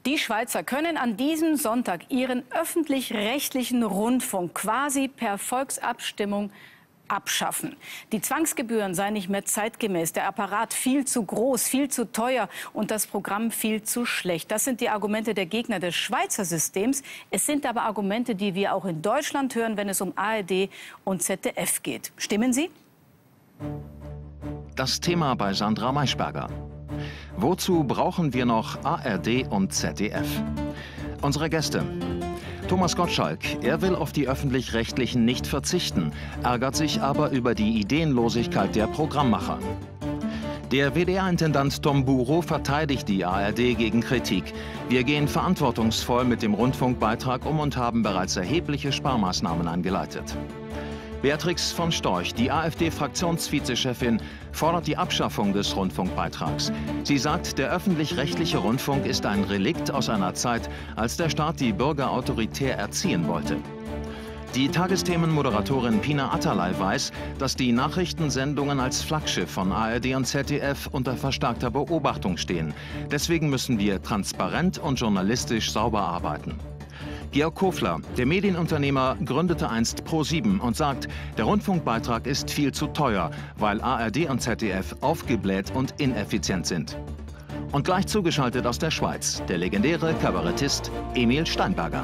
Die Schweizer können an diesem Sonntag ihren öffentlich-rechtlichen Rundfunk quasi per Volksabstimmung abschaffen. Die Zwangsgebühren seien nicht mehr zeitgemäß, der Apparat viel zu groß, viel zu teuer und das Programm viel zu schlecht. Das sind die Argumente der Gegner des Schweizer Systems. Es sind aber Argumente, die wir auch in Deutschland hören, wenn es um ARD und ZDF geht. Stimmen Sie? Das Thema bei Sandra Maischberger. Wozu brauchen wir noch ARD und ZDF? Unsere Gäste. Thomas Gottschalk, er will auf die Öffentlich-Rechtlichen nicht verzichten, ärgert sich aber über die Ideenlosigkeit der Programmmacher. Der WDR-Intendant Tom Buro verteidigt die ARD gegen Kritik. Wir gehen verantwortungsvoll mit dem Rundfunkbeitrag um und haben bereits erhebliche Sparmaßnahmen eingeleitet. Beatrix von Storch, die AfD-Fraktionsvizechefin, fordert die Abschaffung des Rundfunkbeitrags. Sie sagt, der öffentlich-rechtliche Rundfunk ist ein Relikt aus einer Zeit, als der Staat die Bürger autoritär erziehen wollte. Die Tagesthemenmoderatorin Pina Atalay weiß, dass die Nachrichtensendungen als Flaggschiff von ARD und ZDF unter verstärkter Beobachtung stehen. Deswegen müssen wir transparent und journalistisch sauber arbeiten. Georg Kofler, der Medienunternehmer, gründete einst Pro7 und sagt, der Rundfunkbeitrag ist viel zu teuer, weil ARD und ZDF aufgebläht und ineffizient sind. Und gleich zugeschaltet aus der Schweiz, der legendäre Kabarettist Emil Steinberger.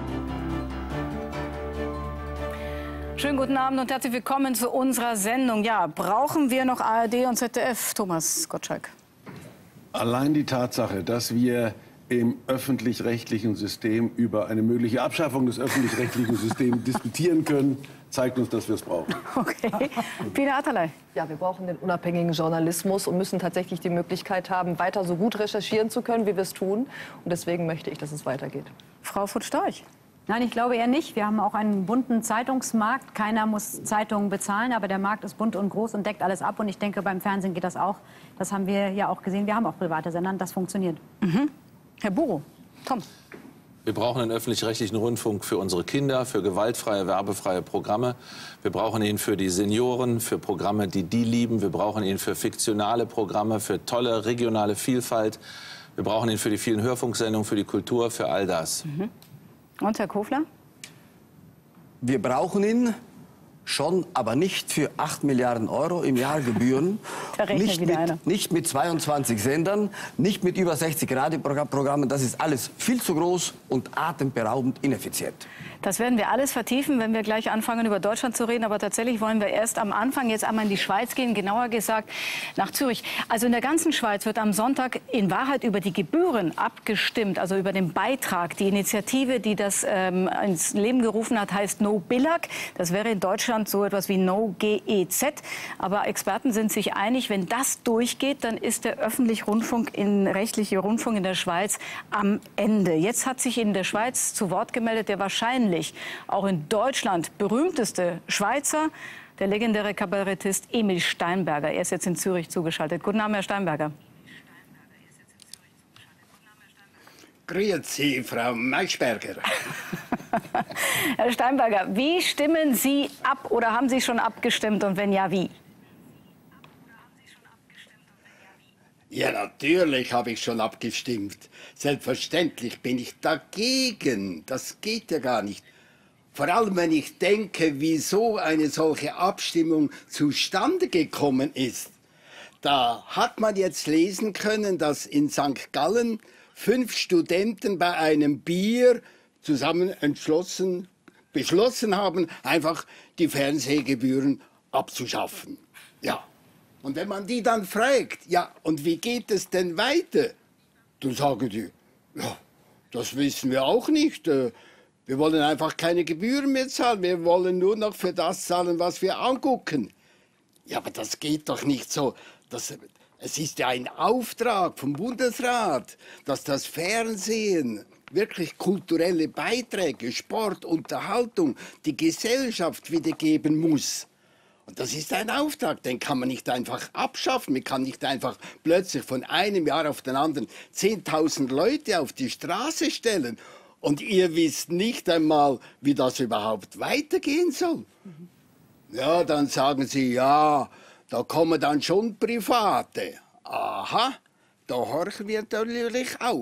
Schönen guten Abend und herzlich willkommen zu unserer Sendung. Ja, brauchen wir noch ARD und ZDF? Thomas Gottschalk. Allein die Tatsache, dass wir im öffentlich-rechtlichen System über eine mögliche Abschaffung des öffentlich-rechtlichen Systems diskutieren können, zeigt uns, dass wir es brauchen. Okay. Pina Atalay. Ja, wir brauchen den unabhängigen Journalismus und müssen tatsächlich die Möglichkeit haben, weiter so gut recherchieren zu können, wie wir es tun. Und deswegen möchte ich, dass es weitergeht. Frau von Storch. Nein, ich glaube eher nicht. Wir haben auch einen bunten Zeitungsmarkt. Keiner muss Zeitungen bezahlen, aber der Markt ist bunt und groß und deckt alles ab. Und ich denke, beim Fernsehen geht das auch. Das haben wir ja auch gesehen. Wir haben auch private Sender, das funktioniert. Mhm. Herr Buro, Tom. Wir brauchen einen öffentlich-rechtlichen Rundfunk für unsere Kinder, für gewaltfreie, werbefreie Programme. Wir brauchen ihn für die Senioren, für Programme, die lieben. Wir brauchen ihn für fiktionale Programme, für tolle regionale Vielfalt. Wir brauchen ihn für die vielen Hörfunksendungen, für die Kultur, für all das. Mhm. Und Herr Kofler? Wir brauchen ihn schon, aber nicht für 8 Milliarden Euro im Jahr Gebühren. Nicht mit 22 Sendern, nicht mit über 60 Radioprogrammen. Das ist alles viel zu groß und atemberaubend ineffizient. Das werden wir alles vertiefen, wenn wir gleich anfangen, über Deutschland zu reden. Aber tatsächlich wollen wir erst am Anfang jetzt einmal in die Schweiz gehen, genauer gesagt nach Zürich. Also in der ganzen Schweiz wird am Sonntag in Wahrheit über die Gebühren abgestimmt, also über den Beitrag. Die Initiative, die das ins Leben gerufen hat, heißt No Billag. Das wäre in Deutschland so etwas wie No GEZ. Aber Experten sind sich einig, wenn das durchgeht, dann ist der öffentliche rechtliche Rundfunk in der Schweiz am Ende. Jetzt hat sich in der Schweiz zu Wort gemeldet, der wahrscheinlich auch in Deutschland berühmteste Schweizer, der legendäre Kabarettist Emil Steinberger. Er ist jetzt in Zürich zugeschaltet. Guten Abend, Herr Steinberger. Grüezi, Frau Maischberger. Herr Steinberger, wie stimmen Sie ab oder haben Sie schon abgestimmt und wenn ja, wie? Ja, natürlich habe ich schon abgestimmt. Selbstverständlich bin ich dagegen. Das geht ja gar nicht. Vor allem, wenn ich denke, wieso eine solche Abstimmung zustande gekommen ist. Da hat man jetzt lesen können, dass in St. Gallen 5 Studenten bei einem Bier zusammen beschlossen haben, einfach die Fernsehgebühren abzuschaffen. Ja. Und wenn man die dann fragt, ja, und wie geht es denn weiter? Dann sagen die, ja, das wissen wir auch nicht. Wir wollen einfach keine Gebühren mehr zahlen. Wir wollen nur noch für das zahlen, was wir angucken. Ja, aber das geht doch nicht so. Es ist ja ein Auftrag vom Bundesrat, dass das Fernsehen wirklich kulturelle Beiträge, Sport, Unterhaltung, die Gesellschaft wiedergeben muss. Und das ist ein Auftrag, den kann man nicht einfach abschaffen. Man kann nicht einfach plötzlich von einem Jahr auf den anderen 10.000 Leute auf die Straße stellen. Und ihr wisst nicht einmal, wie das überhaupt weitergehen soll. Ja, dann sagen sie, ja, da kommen dann schon Private. Aha, da horchen wir natürlich auf.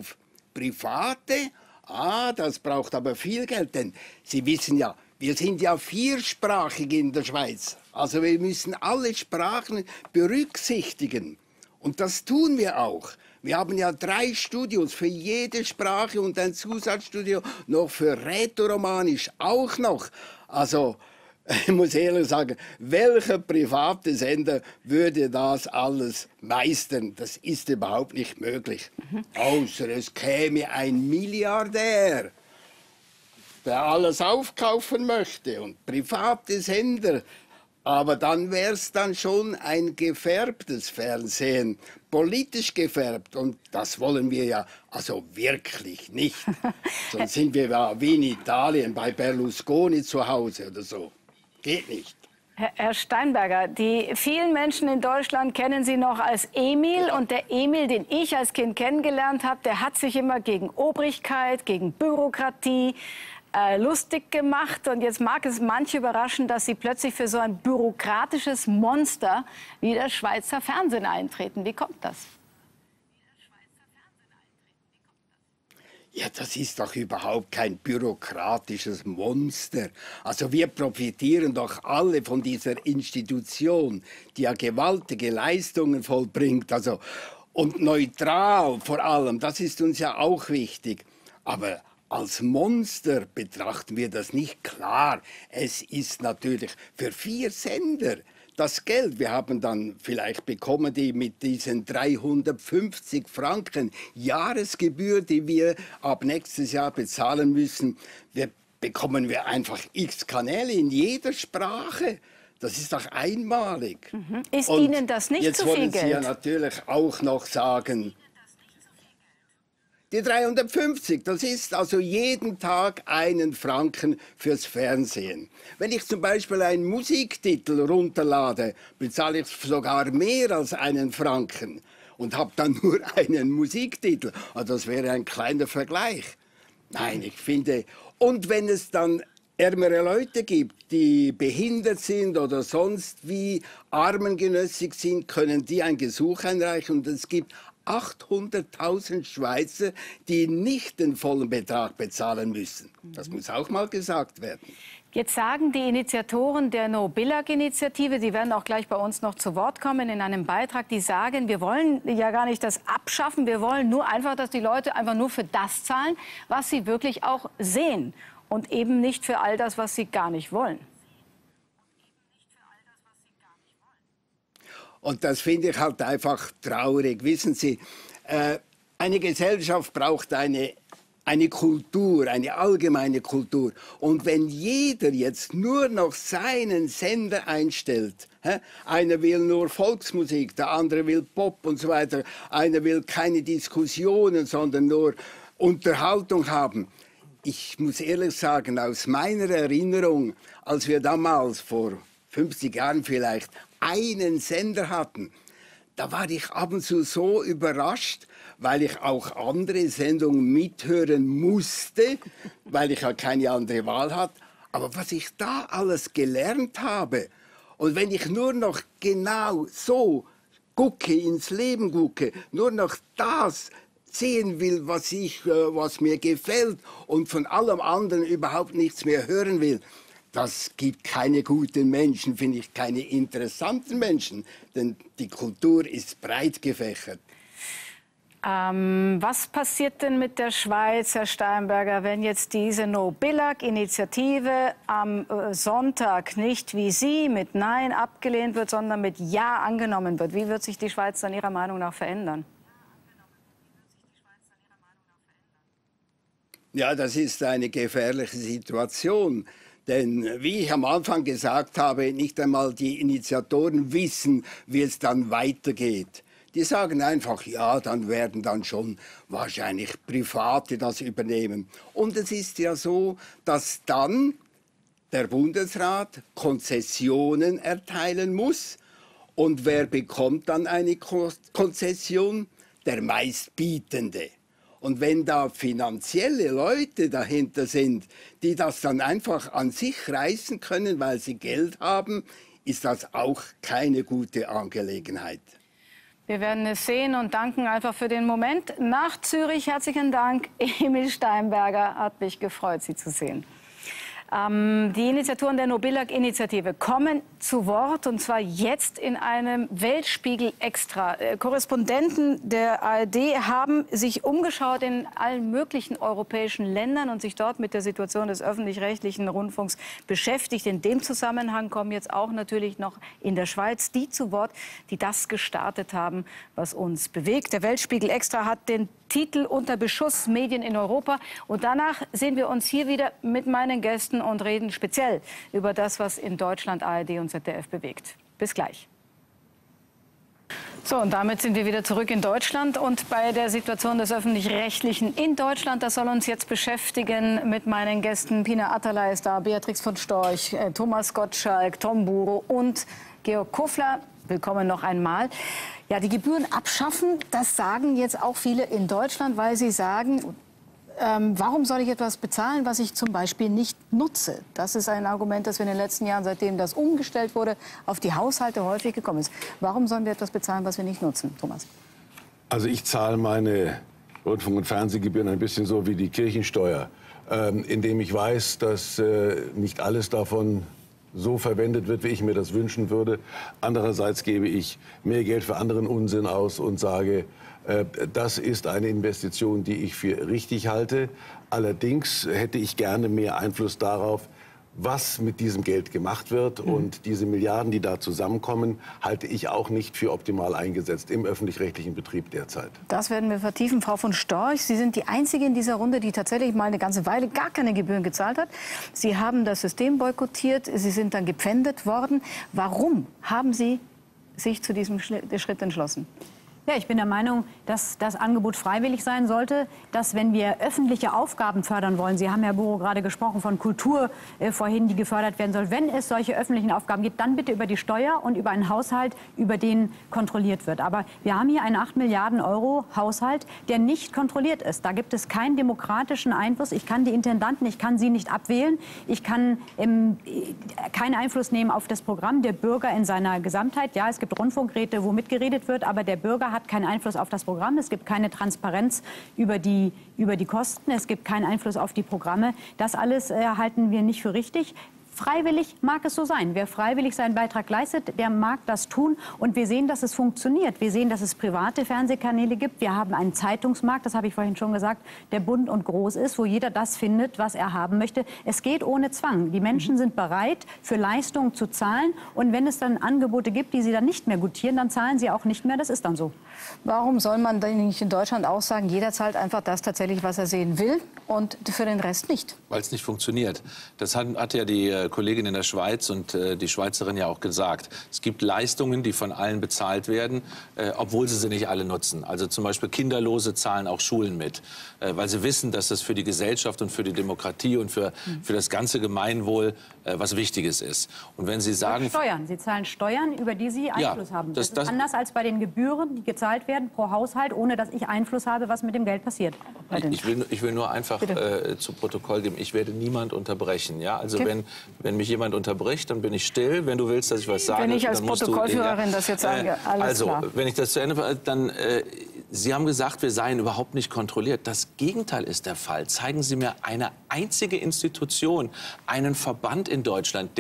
Private, das braucht aber viel Geld, denn Sie wissen ja, wir sind ja viersprachig in der Schweiz. Also wir müssen alle Sprachen berücksichtigen. Und das tun wir auch. Wir haben ja 3 Studios für jede Sprache und ein Zusatzstudio noch für Rätoromanisch auch noch. Also ich muss ehrlich sagen, welcher private Sender würde das alles meistern? Das ist überhaupt nicht möglich. Außer es käme ein Milliardär, der alles aufkaufen möchte und private Sender. Aber dann wäre es dann schon ein gefärbtes Fernsehen, politisch gefärbt. Und das wollen wir ja also wirklich nicht. Sonst sind wir ja wie in Italien bei Berlusconi zu Hause oder so. Geht nicht. Herr Steinberger, die vielen Menschen in Deutschland kennen Sie noch als Emil. Ja. Und der Emil, den ich als Kind kennengelernt habe, der hat sich immer gegen Obrigkeit, gegen Bürokratie lustig gemacht. Und jetzt mag es manche überraschen, dass Sie plötzlich für so ein bürokratisches Monster wie das Schweizer Fernsehen eintreten. Wie kommt das? Ja, das ist doch überhaupt kein bürokratisches Monster. Also wir profitieren doch alle von dieser Institution, die ja gewaltige Leistungen vollbringt. Also, und neutral vor allem, das ist uns ja auch wichtig. Aber als Monster betrachten wir das nicht. Klar, es ist natürlich für 4 Sender das Geld. Wir haben dann vielleicht bekommen die mit diesen 350 Franken Jahresgebühr, die wir ab nächstes Jahr bezahlen müssen. Bekommen wir einfach x Kanäle in jeder Sprache. Das ist doch einmalig. Ist Ihnen das nicht zu viel Geld? Jetzt wollen Sie ja natürlich auch noch sagen, die 350, das ist also jeden Tag 1 Franken fürs Fernsehen. Wenn ich zum Beispiel einen Musiktitel runterlade, bezahle ich sogar mehr als 1 Franken und habe dann nur einen Musiktitel. Also das wäre ein kleiner Vergleich. Nein, ich finde, und wenn es dann ärmere Leute gibt, die behindert sind oder sonst wie armengenössig sind, können die ein Gesuch einreichen und es gibt 800.000 Schweizer, die nicht den vollen Betrag bezahlen müssen. Das muss auch mal gesagt werden. Jetzt sagen die Initiatoren der No-Billag-Initiative, die werden auch gleich bei uns noch zu Wort kommen in einem Beitrag, die sagen, wir wollen ja gar nicht das abschaffen, wir wollen nur einfach, dass die Leute einfach nur für das zahlen, was sie wirklich auch sehen und eben nicht für all das, was sie gar nicht wollen. Und das finde ich halt einfach traurig. Wissen Sie, eine Gesellschaft braucht eine Kultur, eine allgemeine Kultur. Und wenn jeder jetzt nur noch seinen Sender einstellt, einer will nur Volksmusik, der andere will Pop und so weiter, einer will keine Diskussionen, sondern nur Unterhaltung haben. Ich muss ehrlich sagen, aus meiner Erinnerung, als wir damals vor 50 Jahren vielleicht einen Sender hatten, da war ich ab und zu so überrascht, weil ich auch andere Sendungen mithören musste, weil ich ja keine andere Wahl hatte. Aber was ich da alles gelernt habe, und wenn ich nur noch genau so gucke, ins Leben gucke, nur noch das sehen will, was mir gefällt und von allem anderen überhaupt nichts mehr hören will, das gibt keine guten Menschen, finde ich, keine interessanten Menschen, denn die Kultur ist breit gefächert. Was passiert denn mit der Schweiz, Herr Steinberger, wenn jetzt diese No-Billag-Initiative am Sonntag nicht wie Sie mit Nein abgelehnt wird, sondern mit Ja angenommen wird? Wie wird sich die Schweiz dann Ihrer Meinung nach verändern? Ja, das ist eine gefährliche Situation. Denn wie ich am Anfang gesagt habe, nicht einmal die Initiatoren wissen, wie es dann weitergeht. Die sagen einfach, ja, dann werden dann schon wahrscheinlich Private das übernehmen. Und es ist ja so, dass dann der Bundesrat Konzessionen erteilen muss. Und wer bekommt dann eine Konzession? Der Meistbietende. Und wenn da finanzielle Leute dahinter sind, die das dann einfach an sich reißen können, weil sie Geld haben, ist das auch keine gute Angelegenheit. Wir werden es sehen und danken einfach für den Moment. Nach Zürich herzlichen Dank. Emil Steinberger, hat mich gefreut, Sie zu sehen. Die Initiatoren der Nobillag-Initiative kommen zu Wort, und zwar jetzt in einem Weltspiegel-Extra. Korrespondenten der ARD haben sich umgeschaut in allen möglichen europäischen Ländern und sich dort mit der Situation des öffentlich-rechtlichen Rundfunks beschäftigt. In dem Zusammenhang kommen jetzt auch natürlich noch in der Schweiz die zu Wort, die das gestartet haben, was uns bewegt. Der Weltspiegel-Extra hat den Titel Unter Beschuss Medien in Europa. Und danach sehen wir uns hier wieder mit meinen Gästen und reden speziell über das, was in Deutschland ARD und ZDF bewegt. Bis gleich. So, und damit sind wir wieder zurück in Deutschland und bei der Situation des Öffentlich-Rechtlichen in Deutschland. Das soll uns jetzt beschäftigen mit meinen Gästen. Pina Atalay ist da, Beatrix von Storch, Thomas Gottschalk, Tom Buro und Georg Kofler. Willkommen noch einmal. Ja, die Gebühren abschaffen, das sagen jetzt auch viele in Deutschland, weil sie sagen, warum soll ich etwas bezahlen, was ich zum Beispiel nicht nutze? Das ist ein Argument, das wir in den letzten Jahren, seitdem das umgestellt wurde, auf die Haushalte häufig gekommen ist. Warum sollen wir etwas bezahlen, was wir nicht nutzen, Thomas? Also ich zahle meine Rundfunk- und Fernsehgebühren ein bisschen so wie die Kirchensteuer, indem ich weiß, dass nicht alles davon so verwendet wird, wie ich mir das wünschen würde. Andererseits gebe ich mehr Geld für anderen Unsinn aus und sage, das ist eine Investition, die ich für richtig halte. Allerdings hätte ich gerne mehr Einfluss darauf, was mit diesem Geld gemacht wird. Und diese Milliarden, die da zusammenkommen, halte ich auch nicht für optimal eingesetzt im öffentlich-rechtlichen Betrieb derzeit. Das werden wir vertiefen. Frau von Storch, Sie sind die Einzige in dieser Runde, die tatsächlich mal eine ganze Weile gar keine Gebühren gezahlt hat. Sie haben das System boykottiert, Sie sind dann gepfändet worden. Warum haben Sie sich zu diesem Schritt entschlossen? Ja, ich bin der Meinung, dass das Angebot freiwillig sein sollte, dass wenn wir öffentliche Aufgaben fördern wollen, Sie haben, Herr Buro, gerade gesprochen von Kultur vorhin, die gefördert werden soll, wenn es solche öffentlichen Aufgaben gibt, dann bitte über die Steuer und über einen Haushalt, über den kontrolliert wird. Aber wir haben hier einen 8 Milliarden Euro Haushalt, der nicht kontrolliert ist. Da gibt es keinen demokratischen Einfluss. Ich kann die Intendanten, ich kann sie nicht abwählen. Ich kann keinen Einfluss nehmen auf das Programm. Der Bürger in seiner Gesamtheit, ja, es gibt Rundfunkräte, wo mitgeredet wird, aber der Bürger hat keinen Einfluss auf das Programm. Es gibt keine Transparenz über die Kosten. Es gibt keinen Einfluss auf die Programme. Das alles halten wir nicht für richtig. Freiwillig mag es so sein. Wer freiwillig seinen Beitrag leistet, der mag das tun. Und wir sehen, dass es funktioniert. Wir sehen, dass es private Fernsehkanäle gibt. Wir haben einen Zeitungsmarkt, das habe ich vorhin schon gesagt, der bunt und groß ist, wo jeder das findet, was er haben möchte. Es geht ohne Zwang. Die Menschen sind bereit, für Leistungen zu zahlen. Und wenn es dann Angebote gibt, die sie dann nicht mehr gutieren, dann zahlen sie auch nicht mehr. Das ist dann so. Warum soll man denn nicht in Deutschland auch sagen, jeder zahlt einfach das tatsächlich, was er sehen will und für den Rest nicht? Weil es nicht funktioniert. Das hat ja die Kollegin in der Schweiz und die Schweizerin ja auch gesagt. Es gibt Leistungen, die von allen bezahlt werden, obwohl sie nicht alle nutzen. Also zum Beispiel Kinderlose zahlen auch Schulen mit, weil sie wissen, dass das für die Gesellschaft und für die Demokratie und für das ganze Gemeinwohl was Wichtiges ist. Und wenn Sie sagen... Steuern. Sie zahlen Steuern, über die Sie Einfluss haben. Das ist anders als bei den Gebühren, die gezahlt werden pro Haushalt, ohne dass ich Einfluss habe, was mit dem Geld passiert. Ich will nur einfach zu Protokoll geben, ich werde niemand unterbrechen. Ja? Also okay. Wenn mich jemand unterbricht, dann bin ich still. Wenn du willst, dass ich was sage, wenn ich als dann musst Protokollführerin das jetzt sage, alles also, klar. Wenn ich das zu Ende... Dann, Sie haben gesagt, wir seien überhaupt nicht kontrolliert. Das Gegenteil ist der Fall. Zeigen Sie mir eine einzige Institution, einen Verband in Deutschland,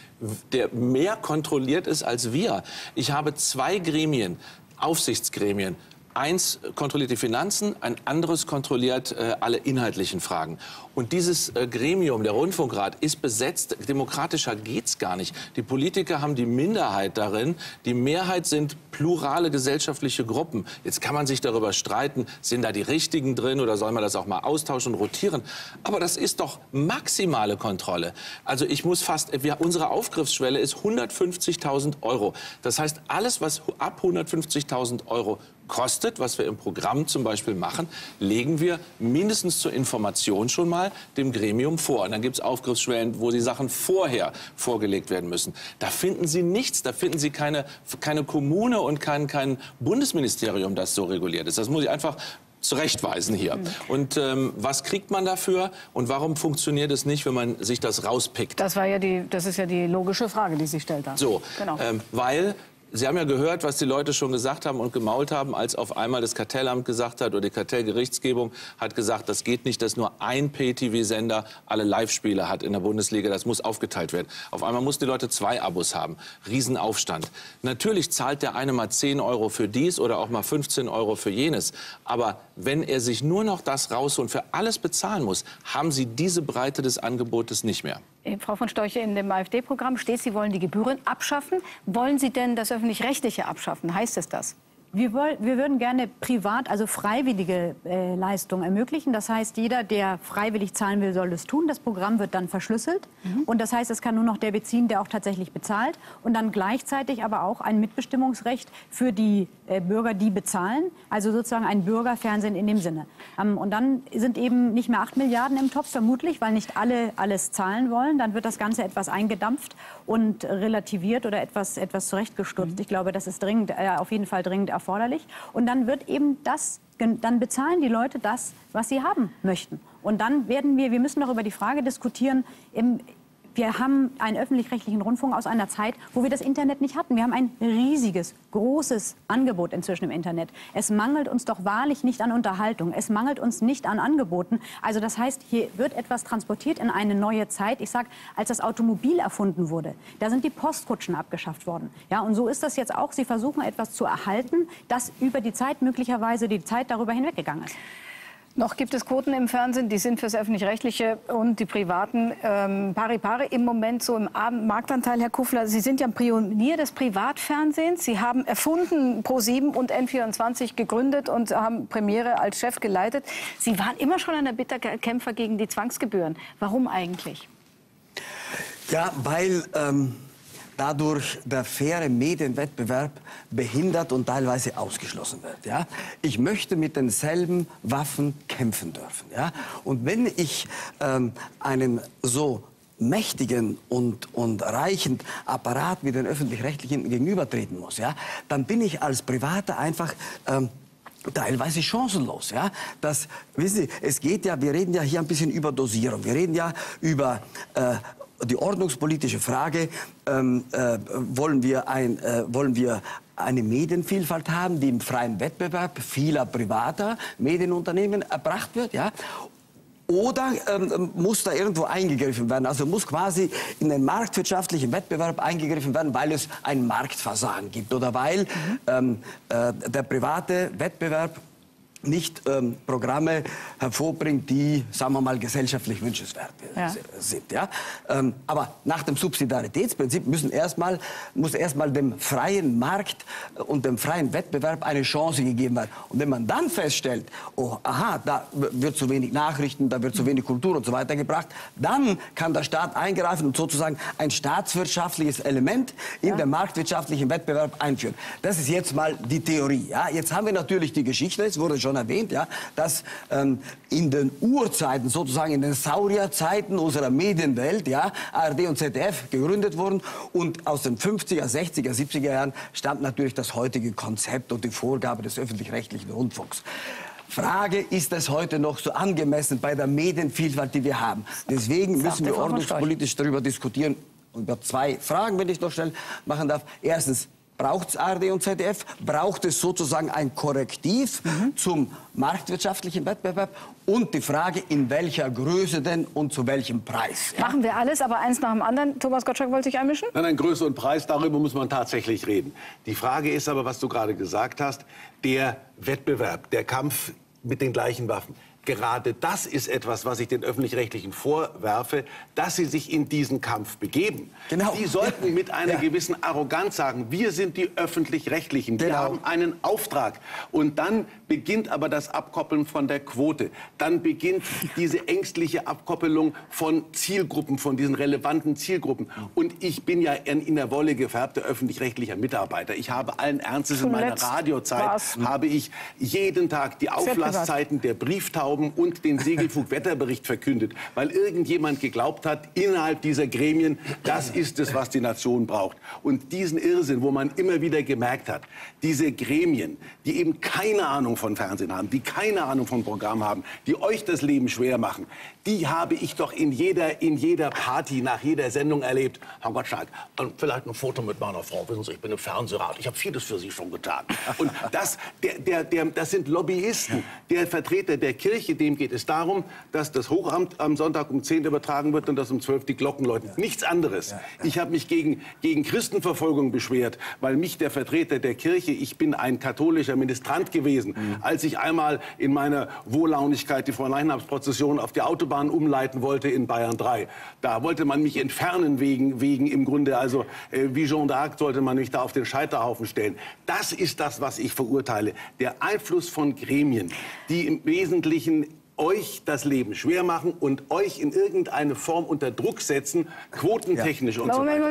der mehr kontrolliert ist als wir. Ich habe 2 Gremien, Aufsichtsgremien. Eins kontrolliert die Finanzen, ein anderes kontrolliert alle inhaltlichen Fragen. Und dieses Gremium, der Rundfunkrat, ist besetzt. Demokratischer geht's gar nicht. Die Politiker haben die Minderheit darin. Die Mehrheit sind plurale gesellschaftliche Gruppen. Jetzt kann man sich darüber streiten, sind da die Richtigen drin oder soll man das auch mal austauschen und rotieren? Aber das ist doch maximale Kontrolle. Also ich muss unsere Aufgriffsschwelle ist 150.000 Euro. Das heißt, alles, was ab 150.000 Euro kostet, was wir im Programm zum Beispiel machen, legen wir mindestens zur Information schon mal dem Gremium vor. Und dann gibt es Aufgriffsschwellen, wo die Sachen vorher vorgelegt werden müssen. Da finden Sie nichts, da finden Sie keine Kommune und kein Bundesministerium, das so reguliert ist. Das muss ich einfach zurechtweisen hier. Und was kriegt man dafür und warum funktioniert es nicht, wenn man sich das rauspickt? Das ist ja die logische Frage, die sich stellt. So, genau. Weil Sie haben ja gehört, was die Leute schon gesagt haben und gemault haben, als auf einmal das Kartellamt gesagt hat oder die Kartellgerichtsgebung hat gesagt, das geht nicht, dass nur ein Pay-TV-Sender alle Live-Spiele hat in der Bundesliga. Das muss aufgeteilt werden. Auf einmal mussten die Leute 2 Abos haben. Riesenaufstand. Natürlich zahlt der eine mal 10 € für dies oder auch mal 15 € für jenes. Aber wenn er sich nur noch das rausholt und für alles bezahlen muss, haben Sie diese Breite des Angebotes nicht mehr. Frau von Storch, in dem AfD-Programm steht, Sie wollen die Gebühren abschaffen. Wollen Sie denn das Öffentlich-Rechtliche abschaffen? Heißt es das? Wir würden gerne privat, also freiwillige Leistungen ermöglichen. Das heißt, jeder, der freiwillig zahlen will, soll es tun. Das Programm wird dann verschlüsselt. Und das heißt, es kann nur noch der beziehen, der auch tatsächlich bezahlt. Und dann gleichzeitig aber auch ein Mitbestimmungsrecht für die Bürger, die bezahlen. Also sozusagen ein Bürgerfernsehen in dem Sinne. Und dann sind eben nicht mehr 8 Milliarden im Topf, vermutlich, weil nicht alle alles zahlen wollen. Dann wird das Ganze etwas eingedampft und relativiert oder etwas zurechtgestutzt. Ich glaube, das ist dringend, auf jeden Fall dringend erforderlich. Und dann wird eben dann bezahlen die Leute das, was sie haben möchten. Und dann wir müssen doch über die Frage diskutieren, wir haben einen öffentlich-rechtlichen Rundfunk aus einer Zeit, wo wir das Internet nicht hatten. Wir haben ein riesiges, großes Angebot inzwischen im Internet. Es mangelt uns doch wahrlich nicht an Unterhaltung. Es mangelt uns nicht an Angeboten. Also das heißt, hier wird etwas transportiert in eine neue Zeit. Ich sage, als das Automobil erfunden wurde, da sind die Postkutschen abgeschafft worden. Ja, und so ist das jetzt auch. Sie versuchen etwas zu erhalten, das über die Zeit möglicherweise die Zeit darüber hinweggegangen ist. Noch gibt es Quoten im Fernsehen, die sind fürs Öffentlich-Rechtliche und die Privaten pari pari im Moment so im Marktanteil. Herr Kuffler, Sie sind ja ein Pionier des Privatfernsehens. Sie haben erfunden Pro7 und N24 gegründet und haben Premiere als Chef geleitet. Sie waren immer schon ein erbitterter Kämpfer gegen die Zwangsgebühren. Warum eigentlich? Ja, weil dadurch der faire Medienwettbewerb behindert und teilweise ausgeschlossen wird. Ja? Ich möchte mit denselben Waffen kämpfen dürfen. Ja? Und wenn ich einen so mächtigen und reichen Apparat wie den Öffentlich-Rechtlichen gegenübertreten muss, ja, dann bin ich als Privater einfach teilweise chancenlos. Ja? Wissen Sie, es geht ja, wir reden ja hier ein bisschen über Dosierung. Wir reden ja über die ordnungspolitische Frage, wollen wir eine Medienvielfalt haben, die im freien Wettbewerb vieler privater Medienunternehmen erbracht wird, ja? Oder muss da irgendwo eingegriffen werden? Also muss quasi in den marktwirtschaftlichen Wettbewerb eingegriffen werden, weil es ein Marktversagen gibt oder weil der private Wettbewerb nicht Programme hervorbringt, die, sagen wir mal, gesellschaftlich wünschenswert sind. Ja? Aber nach dem Subsidiaritätsprinzip muss erstmal dem freien Markt und dem freien Wettbewerb eine Chance gegeben werden. Und wenn man dann feststellt, oh, aha, da wird zu wenig Nachrichten, da wird zu wenig Kultur und so weiter gebracht, dann kann der Staat eingreifen und sozusagen ein staatswirtschaftliches Element in den marktwirtschaftlichen Wettbewerb einführen. Das ist jetzt mal die Theorie. Ja? Jetzt haben wir natürlich die Geschichte, es wurde schon erwähnt, ja, dass in den Urzeiten, sozusagen in den Saurierzeiten unserer Medienwelt, ja, ARD und ZDF gegründet wurden und aus den 50er, 60er, 70er Jahren stammt natürlich das heutige Konzept und die Vorgabe des öffentlich-rechtlichen Rundfunks. Frage, ist das heute noch so angemessen bei der Medienvielfalt, die wir haben? Deswegen müssen wir ordnungspolitisch darüber diskutieren. Und über 2 Fragen, wenn ich noch schnell machen darf. Erstens, braucht es ARD und ZDF? Braucht es sozusagen ein Korrektiv zum marktwirtschaftlichen Wettbewerb? Und die Frage, in welcher Größe denn und zu welchem Preis? Ja? Machen wir alles, aber eins nach dem anderen. Thomas Gottschalk wollte sich einmischen? Nein, Größe und Preis, darüber muss man tatsächlich reden. Die Frage ist aber, was du gerade gesagt hast, der Wettbewerb, der Kampf mit den gleichen Waffen. Gerade das ist etwas, was ich den Öffentlich-Rechtlichen vorwerfe, dass sie sich in diesen Kampf begeben. Genau. Die sollten mit einer gewissen Arroganz sagen, wir sind die Öffentlich-Rechtlichen, wir haben einen Auftrag. Und dann beginnt aber das Abkoppeln von der Quote. Dann beginnt diese ängstliche Abkoppelung von Zielgruppen, von diesen relevanten Zielgruppen. Und ich bin ja ein in der Wolle gefärbter öffentlich-rechtlicher Mitarbeiter. Ich habe allen Ernstes in meiner Radiozeit, habe ich jeden Tag die Auflasszeiten der Brieftauben Wettertauben und den Segelflugwetterbericht verkündet, weil irgendjemand geglaubt hat, innerhalb dieser Gremien, das ist es, was die Nation braucht. Und diesen Irrsinn, wo man immer wieder gemerkt hat, diese Gremien, die eben keine Ahnung von Fernsehen haben, die keine Ahnung von Programm haben, die euch das Leben schwer machen, die habe ich doch in jeder Party, nach jeder Sendung erlebt. Herr Gottschalk, vielleicht ein Foto mit meiner Frau. Wissen Sie, ich bin im Fernsehrat. Ich habe vieles für Sie schon getan. Und das sind Lobbyisten. Der Vertreter der Kirche, dem geht es darum, dass das Hochamt am Sonntag um 10 übertragen wird und dass um 12 die Glocken läuten. Nichts anderes. Ich habe mich gegen Christenverfolgung beschwert, weil mich der Vertreter der Kirche, ich bin ein katholischer Ministrant gewesen, als ich einmal in meiner Wohllaunigkeit die Fronleichnamsprozession auf die Autobahn umleiten wollte in Bayern 3. Da wollte man mich entfernen wegen im Grunde, also wie Jeanne d'Arc sollte man mich da auf den Scheiterhaufen stellen. Das ist das, was ich verurteile. Der Einfluss von Gremien, die im Wesentlichen euch das Leben schwer machen und euch in irgendeine Form unter Druck setzen, quotentechnisch und so weiter.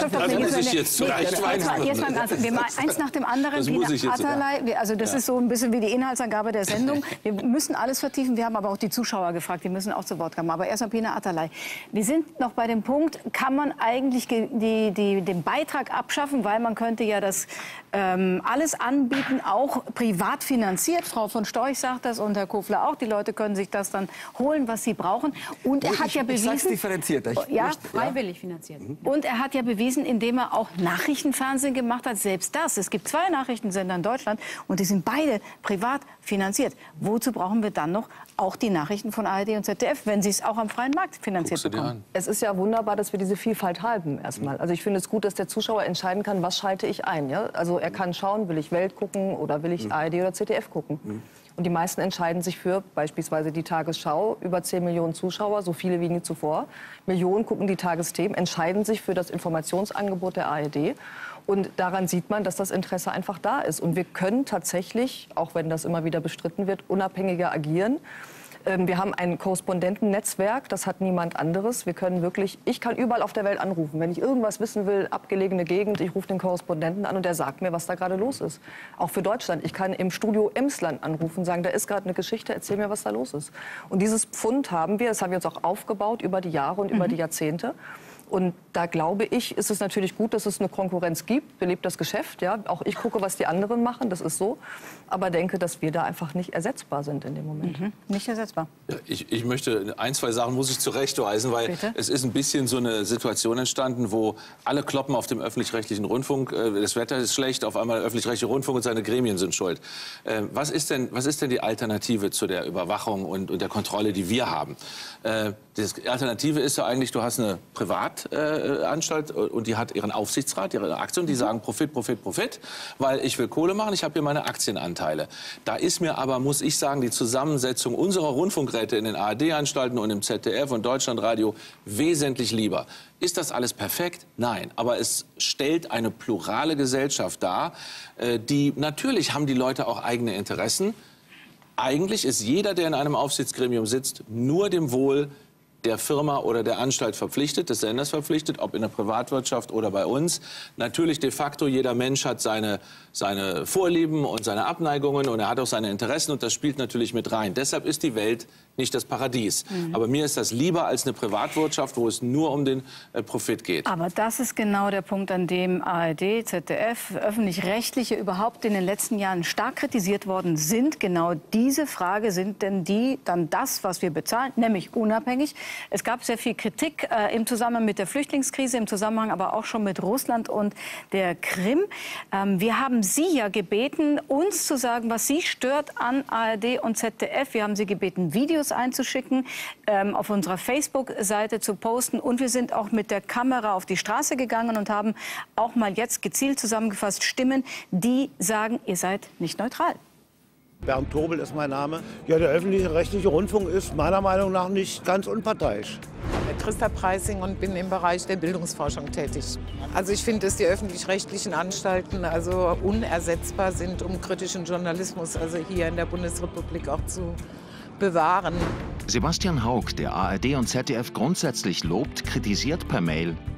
Wir machen eins nach dem anderen. Also das ist so ein bisschen wie die Inhaltsangabe der Sendung. Wir müssen alles vertiefen. Wir haben aber auch die Zuschauer gefragt. Die müssen auch zu Wort kommen. Aber erstmal Pina Atalay. Wir sind noch bei dem Punkt, kann man eigentlich den Beitrag abschaffen, weil man könnte ja das alles anbieten, auch privat finanziert. Frau von Storch sagt das und Herr Kofler auch. Die Leute können sich das dann holen, was sie brauchen. Und er hat ja bewiesen, differenzierter. Freiwillig finanziert. Und er hat ja bewiesen, indem er auch Nachrichtenfernsehen gemacht hat, selbst das. Es gibt 2 Nachrichtensender in Deutschland und die sind beide privat finanziert. Wozu brauchen wir dann noch auch die Nachrichten von ARD und ZDF, wenn sie es auch am freien Markt finanziert bekommen? Es ist ja wunderbar, dass wir diese Vielfalt haben erstmal. Also ich finde es gut, dass der Zuschauer entscheiden kann, was schalte ich ein. Ja? Also er kann schauen, will ich Welt gucken oder will ich ARD oder ZDF gucken. Und die meisten entscheiden sich für beispielsweise die Tagesschau, über 10 Millionen Zuschauer, so viele wie nie zuvor. Millionen gucken die Tagesthemen, entscheiden sich für das Informationsangebot der ARD. Und daran sieht man, dass das Interesse einfach da ist. Und wir können tatsächlich, auch wenn das immer wieder bestritten wird, unabhängiger agieren. Wir haben ein Korrespondentennetzwerk, das hat niemand anderes. Wir können wirklich, ich kann überall auf der Welt anrufen. Wenn ich irgendwas wissen will, abgelegene Gegend, ich rufe den Korrespondenten an und der sagt mir, was da gerade los ist. Auch für Deutschland. Ich kann im Studio Emsland anrufen, sagen, da ist gerade eine Geschichte, erzähl mir, was da los ist. Und dieses Pfund haben wir, das haben wir uns auch aufgebaut über die Jahre und über die Jahrzehnte. Und da glaube ich, ist es natürlich gut, dass es eine Konkurrenz gibt, belebt das Geschäft. Ja? Auch ich gucke, was die anderen machen, das ist so. Aber denke, dass wir da einfach nicht ersetzbar sind in dem Moment. Nicht ersetzbar. Ja, ich möchte, 1, 2 Sachen muss ich zurechtweisen, weil es ist ein bisschen so eine Situation entstanden, wo alle kloppen auf dem öffentlich-rechtlichen Rundfunk. Das Wetter ist schlecht, auf einmal der öffentlich-rechtliche Rundfunk und seine Gremien sind schuld. Was ist denn die Alternative zu der Überwachung und der Kontrolle, die wir haben? Die Alternative ist ja eigentlich, du hast eine Privatanstalt und die hat ihren Aufsichtsrat, ihre Aktien, die sagen Profit, Profit, Profit, weil ich will Kohle machen, ich habe hier meine Aktienanteile. Da ist mir aber, muss ich sagen, die Zusammensetzung unserer Rundfunkräte in den ARD-Anstalten und im ZDF und Deutschlandradio wesentlich lieber. Ist das alles perfekt? Nein. Aber es stellt eine plurale Gesellschaft dar, die, natürlich haben die Leute auch eigene Interessen. Eigentlich ist jeder, der in einem Aufsichtsgremium sitzt, nur dem Wohl der Firma oder der Anstalt verpflichtet, des Senders verpflichtet, ob in der Privatwirtschaft oder bei uns. Natürlich de facto, jeder Mensch hat seine Vorlieben und seine Abneigungen und er hat auch seine Interessen und das spielt natürlich mit rein. Deshalb ist die Welt nicht das Paradies. Aber mir ist das lieber als eine Privatwirtschaft, wo es nur um den Profit geht. Aber das ist genau der Punkt, an dem ARD, ZDF, öffentlich-rechtliche überhaupt in den letzten Jahren stark kritisiert worden sind. Genau diese Frage, sind denn die dann das, was wir bezahlen, nämlich unabhängig? Es gab sehr viel Kritik im Zusammenhang mit der Flüchtlingskrise, im Zusammenhang aber auch schon mit Russland und der Krim. Wir haben Sie ja gebeten, uns zu sagen, was Sie stört an ARD und ZDF. Wir haben Sie gebeten, Videos einzuschicken, auf unserer Facebook-Seite zu posten. Und wir sind auch mit der Kamera auf die Straße gegangen und haben auch mal jetzt gezielt zusammengefasst Stimmen, die sagen, ihr seid nicht neutral. Bernd Tobel ist mein Name. Ja, der öffentlich-rechtliche Rundfunk ist meiner Meinung nach nicht ganz unparteiisch. Ich bin Christa Preissing und bin im Bereich der Bildungsforschung tätig. Also ich finde, dass die öffentlich-rechtlichen Anstalten also unersetzbar sind, um kritischen Journalismus also hier in der Bundesrepublik auch zu bewahren. Sebastian Haug, der ARD und ZDF grundsätzlich lobt, kritisiert per Mail: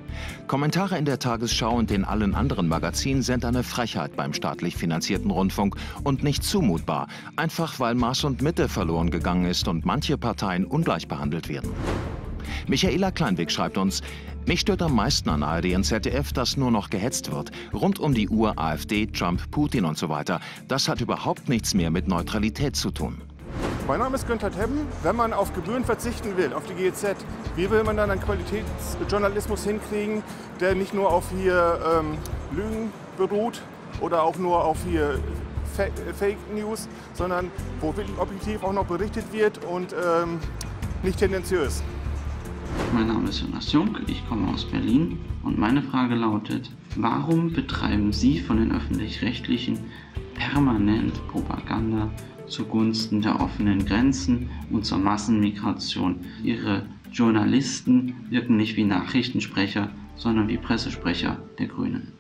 Kommentare in der Tagesschau und in allen anderen Magazinen sind eine Frechheit beim staatlich finanzierten Rundfunk und nicht zumutbar, einfach weil Maß und Mitte verloren gegangen ist und manche Parteien ungleich behandelt werden. Michaela Kleinweg schreibt uns: Mich stört am meisten an ARD und ZDF, dass nur noch gehetzt wird. Rund um die Uhr AfD, Trump, Putin und so weiter. Das hat überhaupt nichts mehr mit Neutralität zu tun. Mein Name ist Günther Tebben. Wenn man auf Gebühren verzichten will, auf die GEZ, wie will man dann einen Qualitätsjournalismus hinkriegen, der nicht nur auf hier Lügen beruht oder auch nur auf hier Fake News, sondern wo wirklich objektiv auch noch berichtet wird und nicht tendenziös. Mein Name ist Jonas Jung, ich komme aus Berlin und meine Frage lautet: Warum betreiben Sie von den Öffentlich-Rechtlichen permanent Propaganda zugunsten der offenen Grenzen und zur Massenmigration? Ihre Journalisten wirken nicht wie Nachrichtensprecher, sondern wie Pressesprecher der Grünen.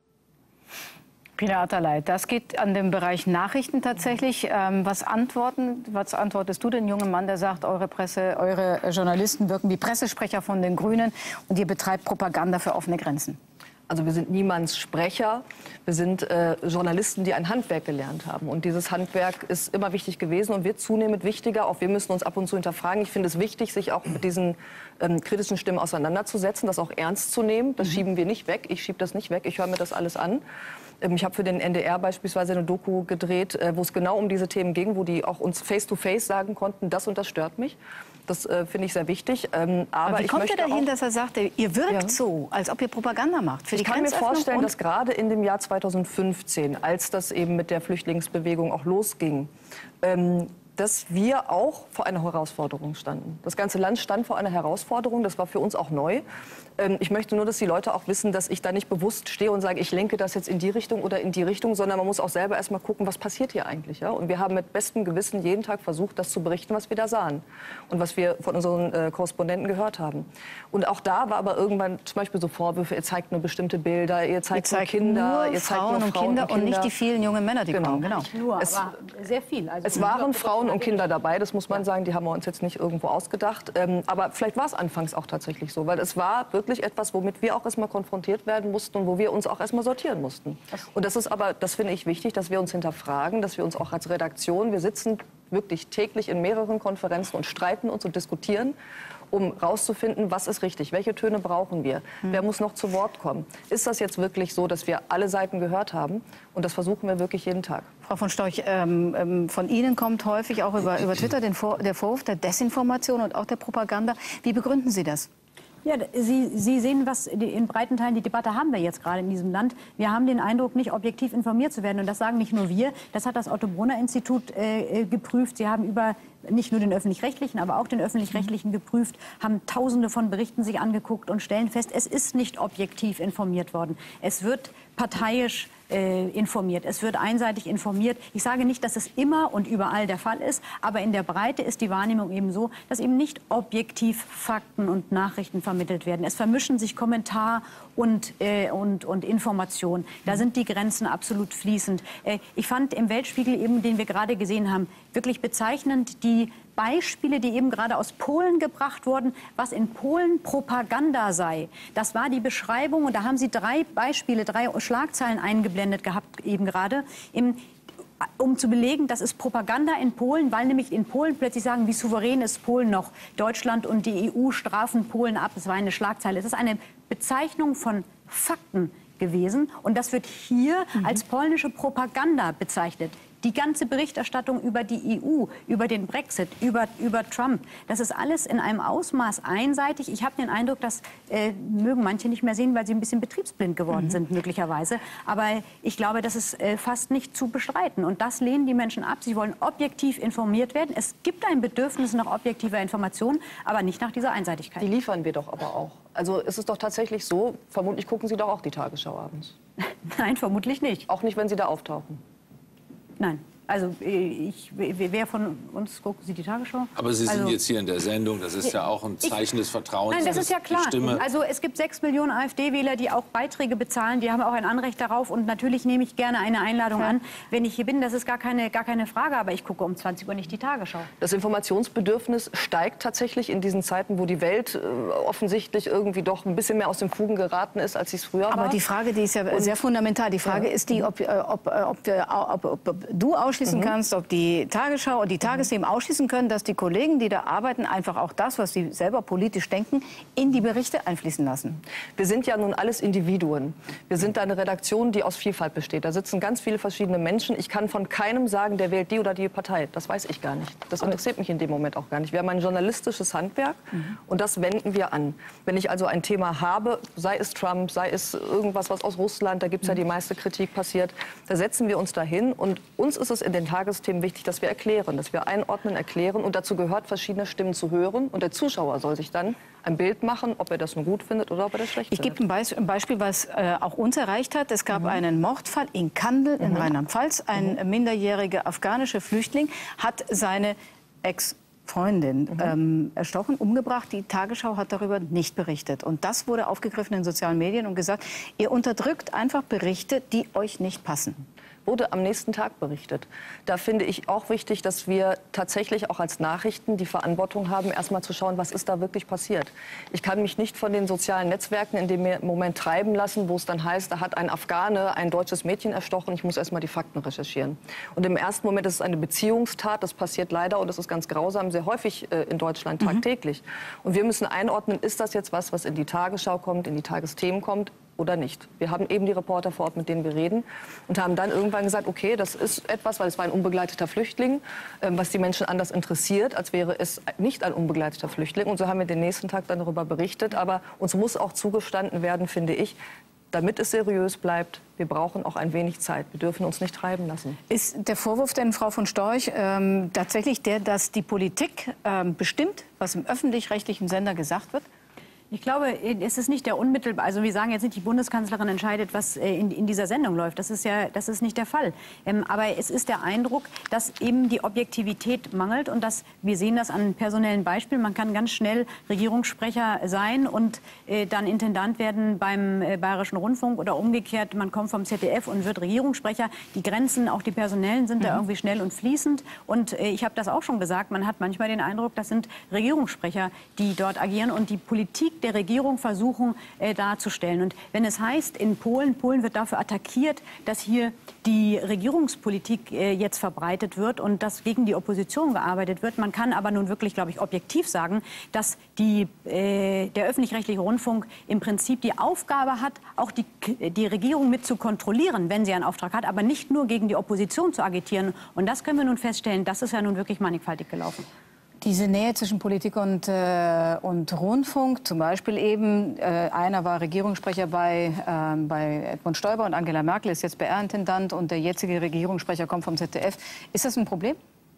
Peter Atterlei, das geht an dem Bereich Nachrichten tatsächlich. Was antwortest du den jungen Mann, der sagt, eure Journalisten wirken wie Pressesprecher von den Grünen und ihr betreibt Propaganda für offene Grenzen? Also wir sind niemands Sprecher, wir sind Journalisten, die ein Handwerk gelernt haben. Und dieses Handwerk ist immer wichtig gewesen und wird zunehmend wichtiger. Auch wir müssen uns ab und zu hinterfragen. Ich finde es wichtig, sich auch mit diesen kritischen Stimmen auseinanderzusetzen, das auch ernst zu nehmen. Das schieben wir nicht weg, ich schiebe das nicht weg, ich höre mir das alles an. Ich habe für den NDR beispielsweise eine Doku gedreht, wo es genau um diese Themen ging, wo die auch uns face-to-face sagen konnten, das und das stört mich. Das finde ich sehr wichtig. Aber wie kommt er dahin, dass er sagt, ihr wirkt so, als ob ihr Propaganda macht? Für ich kann mir vorstellen, dass gerade in dem Jahr 2015, als das eben mit der Flüchtlingsbewegung auch losging, dass wir auch vor einer Herausforderung standen. Das ganze Land stand vor einer Herausforderung, das war für uns auch neu. Ich möchte nur, dass die Leute auch wissen, dass ich da nicht bewusst stehe und sage, ich lenke das jetzt in die Richtung oder in die Richtung, sondern man muss auch selber erst mal gucken, was passiert hier eigentlich. Ja? Und wir haben mit bestem Gewissen jeden Tag versucht, das zu berichten, was wir da sahen und was wir von unseren Korrespondenten gehört haben. Und auch da war aber irgendwann zum Beispiel so Vorwürfe, ihr zeigt nur bestimmte Bilder, ihr zeigt nur Kinder, ihr zeigt nur Frauen und Kinder und nicht die vielen jungen Männer, die kommen. Genau. Nicht nur, aber sehr viel. Also es waren Frauen und Kinder dabei, das muss man sagen, die haben wir uns jetzt nicht irgendwo ausgedacht. Aber vielleicht war es anfangs auch tatsächlich so, weil es war wirklich etwas, womit wir auch erstmal konfrontiert werden mussten und wo wir uns auch erstmal sortieren mussten. Und das ist aber, das finde ich wichtig, dass wir uns hinterfragen, dass wir uns auch als Redaktion, wir sitzen wirklich täglich in mehreren Konferenzen und streiten uns und diskutieren, um rauszufinden, was ist richtig, welche Töne brauchen wir, wer muss noch zu Wort kommen. Ist das jetzt wirklich so, dass wir alle Seiten gehört haben? Und das versuchen wir wirklich jeden Tag. Frau von Storch, von Ihnen kommt häufig auch über Twitter der Vorwurf der Desinformation und auch der Propaganda. Wie begründen Sie das? Ja, Sie sehen, was in breiten Teilen die Debatte haben wir jetzt gerade in diesem Land. Wir haben den Eindruck, nicht objektiv informiert zu werden. Und das sagen nicht nur wir, das hat das Otto-Brunner-Institut geprüft. Sie haben nicht nur den Öffentlich-Rechtlichen, aber auch den Öffentlich-Rechtlichen geprüft, haben Tausende von Berichten sich angeguckt und stellen fest, es ist nicht objektiv informiert worden. Es wird parteiisch informiert. Es wird einseitig informiert. Ich sage nicht, dass es immer und überall der Fall ist, aber in der Breite ist die Wahrnehmung eben so, dass eben nicht objektiv Fakten und Nachrichten vermittelt werden. Es vermischen sich Kommentar und Information. Da sind die Grenzen absolut fließend. Ich fand im Weltspiegel eben, den wir gerade gesehen haben, wirklich bezeichnend die Beispiele, die eben gerade aus Polen gebracht wurden, was in Polen Propaganda sei. Das war die Beschreibung und da haben Sie 3 Beispiele, 3 Schlagzeilen eingeblendet gehabt eben gerade, um zu belegen, das ist Propaganda in Polen, weil nämlich in Polen plötzlich sagen, wie souverän ist Polen noch. Deutschland und die EU strafen Polen ab. Das war eine Schlagzeile. Es ist eine Bezeichnung von Fakten gewesen und das wird hier als polnische Propaganda bezeichnet. Die ganze Berichterstattung über die EU, über den Brexit, über Trump, das ist alles in einem Ausmaß einseitig. Ich habe den Eindruck, das mögen manche nicht mehr sehen, weil sie ein bisschen betriebsblind geworden sind, möglicherweise. Aber ich glaube, das ist fast nicht zu bestreiten. Und das lehnen die Menschen ab. Sie wollen objektiv informiert werden. Es gibt ein Bedürfnis nach objektiver Information, aber nicht nach dieser Einseitigkeit. Die liefern wir doch aber auch. Also ist es doch tatsächlich so, vermutlich gucken Sie doch auch die Tagesschau abends. Nein, vermutlich nicht. Auch nicht, wenn Sie da auftauchen. Nein. Also wer von uns guckt, sieht die Tagesschau? Aber Sie sind jetzt hier in der Sendung, das ist ja auch ein Zeichen des Vertrauens. Nein, das ist ja klar. Also es gibt 6 Millionen AfD-Wähler, die auch Beiträge bezahlen, die haben auch ein Anrecht darauf und natürlich nehme ich gerne eine Einladung an, wenn ich hier bin, das ist gar keine Frage, aber ich gucke um 20 Uhr nicht die Tagesschau. Das Informationsbedürfnis steigt tatsächlich in diesen Zeiten, wo die Welt offensichtlich irgendwie doch ein bisschen mehr aus den Fugen geraten ist, als sie es früher war. Aber die Frage, die ist ja sehr fundamental. Die Frage ist die, ob du ausschließen kannst, ob die Tagesschau und die Tagesthemen ausschließen können, dass die Kollegen, die da arbeiten, einfach auch das, was sie selber politisch denken, in die Berichte einfließen lassen. Wir sind ja nun alles Individuen. Wir sind eine Redaktion, die aus Vielfalt besteht. Da sitzen ganz viele verschiedene Menschen. Ich kann von keinem sagen, der wählt die oder die Partei. Das weiß ich gar nicht. Das interessiert mich in dem Moment auch gar nicht. Wir haben ein journalistisches Handwerk und das wenden wir an. Wenn ich also ein Thema habe, sei es Trump, sei es irgendwas, was aus Russland, da gibt es ja die meiste Kritik passiert, da setzen wir uns dahin und uns ist es in den Tagesthemen wichtig, dass wir erklären, dass wir einordnen, erklären und dazu gehört, verschiedene Stimmen zu hören und der Zuschauer soll sich dann ein Bild machen, ob er das nun gut findet oder ob er das schlecht findet. Ich gebe ein Beispiel, was auch uns erreicht hat. Es gab einen Mordfall in Kandel in Rheinland-Pfalz. Ein minderjähriger afghanischer Flüchtling hat seine Ex-Freundin erstochen, umgebracht. Die Tagesschau hat darüber nicht berichtet. Und das wurde aufgegriffen in sozialen Medien und gesagt, ihr unterdrückt einfach Berichte, die euch nicht passen. Wurde am nächsten Tag berichtet. Da finde ich auch wichtig, dass wir tatsächlich auch als Nachrichten die Verantwortung haben, erstmal zu schauen, was ist da wirklich passiert. Ich kann mich nicht von den sozialen Netzwerken in dem Moment treiben lassen, wo es dann heißt, da hat ein Afghane ein deutsches Mädchen erstochen. Ich muss erstmal die Fakten recherchieren. Und im ersten Moment ist es eine Beziehungstat. Das passiert leider und das ist ganz grausam, sehr häufig in Deutschland tagtäglich. Und wir müssen einordnen, ist das jetzt was in die Tagesschau kommt, in die Tagesthemen kommt, oder nicht. Wir haben eben die Reporter vor Ort, mit denen wir reden und haben dann irgendwann gesagt, okay, das ist etwas, weil es war ein unbegleiteter Flüchtling, was die Menschen anders interessiert, als wäre es nicht ein unbegleiteter Flüchtling. Und so haben wir den nächsten Tag dann darüber berichtet. Aber uns muss auch zugestanden werden, finde ich, damit es seriös bleibt, wir brauchen auch ein wenig Zeit. Wir dürfen uns nicht treiben lassen. Ist der Vorwurf denn, Frau von Storch, tatsächlich der, dass die Politik bestimmt, was im öffentlich-rechtlichen Sender gesagt wird? Ich glaube, es ist nicht der unmittelbar, also wir sagen jetzt nicht, die Bundeskanzlerin entscheidet, was in dieser Sendung läuft. Das ist nicht der Fall. Aber es ist der Eindruck, dass eben die Objektivität mangelt und dass wir sehen das an personellen Beispielen. Man kann ganz schnell Regierungssprecher sein und dann Intendant werden beim Bayerischen Rundfunk oder umgekehrt, man kommt vom ZDF und wird Regierungssprecher. Die Grenzen, auch die personellen, sind da irgendwie schnell und fließend. Und ich habe das auch schon gesagt, man hat manchmal den Eindruck, das sind Regierungssprecher, die dort agieren und die Politik der Regierung versuchen darzustellen. Und wenn es heißt, in Polen wird dafür attackiert, dass hier die Regierungspolitik jetzt verbreitet wird und dass gegen die Opposition gearbeitet wird. Man kann aber nun wirklich, glaube ich, objektiv sagen, dass der öffentlich-rechtliche Rundfunk im Prinzip die Aufgabe hat, auch die Regierung mit zu kontrollieren, wenn sie einen Auftrag hat, aber nicht nur gegen die Opposition zu agitieren. Und das können wir nun feststellen, das ist ja nun wirklich mannigfaltig gelaufen. Diese Nähe zwischen Politik und Rundfunk, zum Beispiel eben, einer war Regierungssprecher bei Edmund Stoiber und Angela Merkel, ist jetzt PR-Intendant und der jetzige Regierungssprecher kommt vom ZDF. Ist das ein Problem?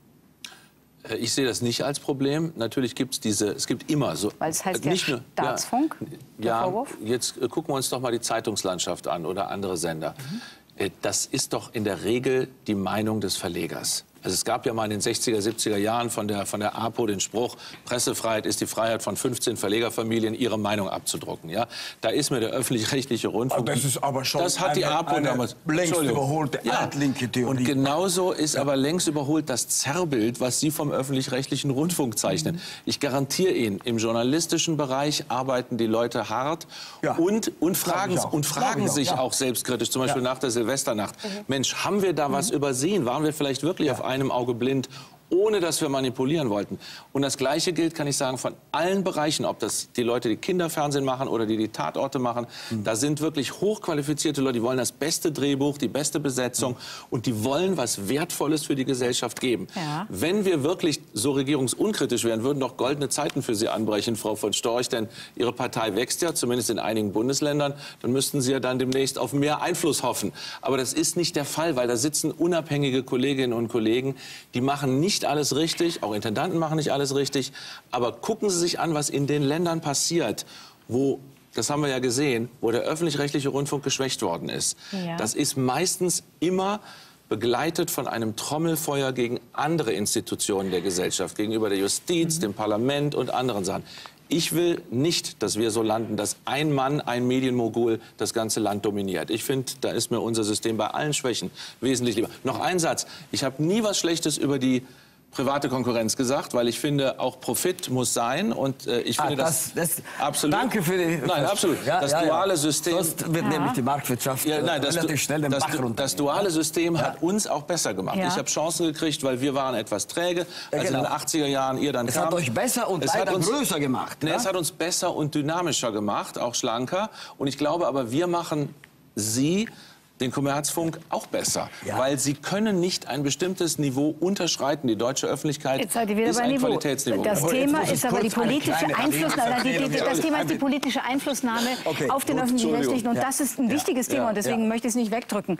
Ich sehe das nicht als Problem. Natürlich gibt es gibt immer so. Weil es heißt ja Staatsfunk, der Vorwurf? Jetzt gucken wir uns doch mal die Zeitungslandschaft an oder andere Sender. Das ist doch in der Regel die Meinung des Verlegers. Also es gab ja mal in den 60er, 70er Jahren von der APO den Spruch, Pressefreiheit ist die Freiheit von 15 Verlegerfamilien, ihre Meinung abzudrucken. Ja? Da ist mir der öffentlich-rechtliche Rundfunk... Das ist aber schon das hat die APO damals längst überholte altlinke Theorie. Und genauso ist aber längst überholt das Zerrbild, was Sie vom öffentlich-rechtlichen Rundfunk zeichnen. Ich garantiere Ihnen, im journalistischen Bereich arbeiten die Leute hart und fragen sich auch selbstkritisch, zum Beispiel nach der Silvesternacht. Mensch, haben wir da was übersehen? Waren wir vielleicht wirklich auf einem Auge blind, ohne dass wir manipulieren wollten? Und das Gleiche gilt, kann ich sagen, von allen Bereichen, ob das die Leute, die Kinderfernsehen machen oder die Tatorte machen. Da sind wirklich hochqualifizierte Leute, die wollen das beste Drehbuch, die beste Besetzung und die wollen was Wertvolles für die Gesellschaft geben. Ja. Wenn wir wirklich so regierungsunkritisch wären, würden doch goldene Zeiten für Sie anbrechen, Frau von Storch, denn Ihre Partei wächst ja, zumindest in einigen Bundesländern. Dann müssten Sie ja dann demnächst auf mehr Einfluss hoffen. Aber das ist nicht der Fall, weil da sitzen unabhängige Kolleginnen und Kollegen, die machen nicht alles richtig, auch Intendanten machen nicht alles richtig, aber gucken Sie sich an, was in den Ländern passiert, wo, das haben wir ja gesehen, wo der öffentlich-rechtliche Rundfunk geschwächt worden ist. Ja. Das ist meistens immer begleitet von einem Trommelfeuer gegen andere Institutionen der Gesellschaft, gegenüber der Justiz, dem Parlament und anderen Sachen. Ich will nicht, dass wir so landen, dass ein Mann, ein Medienmogul das ganze Land dominiert. Ich finde, da ist mir unser System bei allen Schwächen wesentlich lieber. Noch ein Satz. Ich habe nie was Schlechtes über die private Konkurrenz gesagt, weil ich finde, auch Profit muss sein. Und ich finde das absolut. Danke für die. Nein, absolut. Das duale System. Sonst wird nämlich die Marktwirtschaft relativ schnell den Bach runter. Das duale System hat uns auch besser gemacht. Ich habe Chancen gekriegt, weil wir waren etwas träge. Als in den 80er Jahren ihr dann kam. Es hat euch besser und leider größer gemacht. Nee, es hat uns besser und dynamischer gemacht, auch schlanker. Und ich glaube aber, wir machen den Kommerzfunk auch besser, weil sie können nicht ein bestimmtes Niveau unterschreiten. Die deutsche Öffentlichkeit ist ein Qualitätsniveau. Das Thema ist aber die politische Einflussnahme, auf den Öffentlich-Rechtlichen. Und das ist ein wichtiges Thema und deswegen möchte ich es nicht wegdrücken.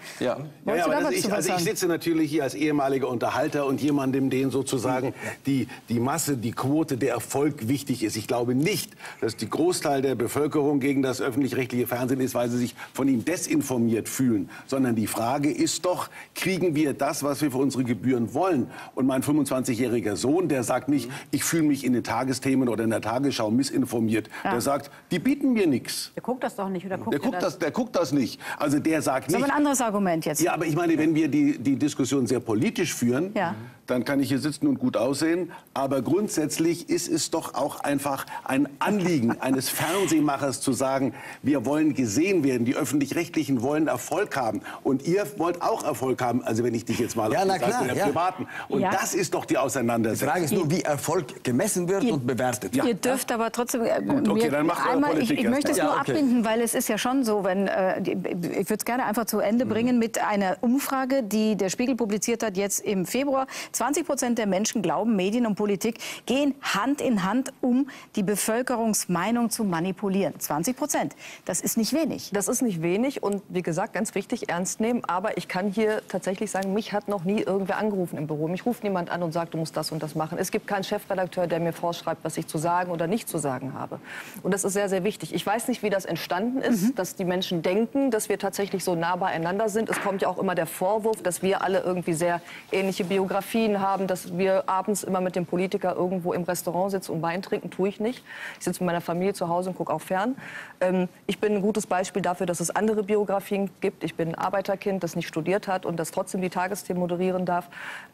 Ich sitze natürlich hier als ehemaliger Unterhalter und jemandem, dem sozusagen die Masse, die Quote, der Erfolg wichtig ist. Ich glaube nicht, dass die Großteil der Bevölkerung gegen das öffentlich-rechtliche Fernsehen ist, weil sie sich von ihm desinformiert fühlen. Sondern die Frage ist doch, kriegen wir das, was wir für unsere Gebühren wollen? Und mein 25-jähriger Sohn, der sagt nicht, ich fühle mich in den Tagesthemen oder in der Tagesschau missinformiert. Der sagt, die bieten mir nichts. Der guckt das doch nicht, oder guckt der guckt das nicht. Also der sagt nicht. Das ist aber ein anderes Argument jetzt. Ja, aber ich meine, wenn wir die Diskussion sehr politisch führen, dann kann ich hier sitzen und gut aussehen. Aber grundsätzlich ist es doch auch einfach ein Anliegen eines Fernsehmachers zu sagen, wir wollen gesehen werden, die Öffentlich-Rechtlichen wollen Erfolg haben. Und ihr wollt auch Erfolg haben, also wenn ich dich jetzt mal auf die Seite der Privaten. Und das ist doch die Auseinandersetzung. Die Frage ist nur, wie Erfolg gemessen wird und bewertet. Ihr dürft aber trotzdem... Okay, dann macht eure Politik ich möchte es nur abbinden, weil es ist ja schon so, wenn ich würde es gerne einfach zu Ende bringen mit einer Umfrage, die der Spiegel publiziert hat jetzt im Februar. 20% der Menschen glauben, Medien und Politik gehen Hand in Hand, um die Bevölkerungsmeinung zu manipulieren. 20%. Das ist nicht wenig. Das ist nicht wenig und wie gesagt, ganz wichtig, ernst nehmen. Aber ich kann hier tatsächlich sagen, mich hat noch nie irgendwer angerufen im Büro. Mich ruft niemand an und sagt, du musst das und das machen. Es gibt keinen Chefredakteur, der mir vorschreibt, was ich zu sagen oder nicht zu sagen habe. Und das ist sehr, sehr wichtig. Ich weiß nicht, wie das entstanden ist, dass die Menschen denken, dass wir tatsächlich so nah beieinander sind. Es kommt ja auch immer der Vorwurf, dass wir alle irgendwie sehr ähnliche Biografien haben, dass wir abends immer mit dem Politiker irgendwo im Restaurant sitzen und Wein trinken. Tue ich nicht. Ich sitze mit meiner Familie zu Hause und gucke auch fern. Ich bin ein gutes Beispiel dafür, dass es andere Biografien gibt. Ich bin ein Arbeiterkind, das nicht studiert hat und das trotzdem die Tagesthemen moderieren darf.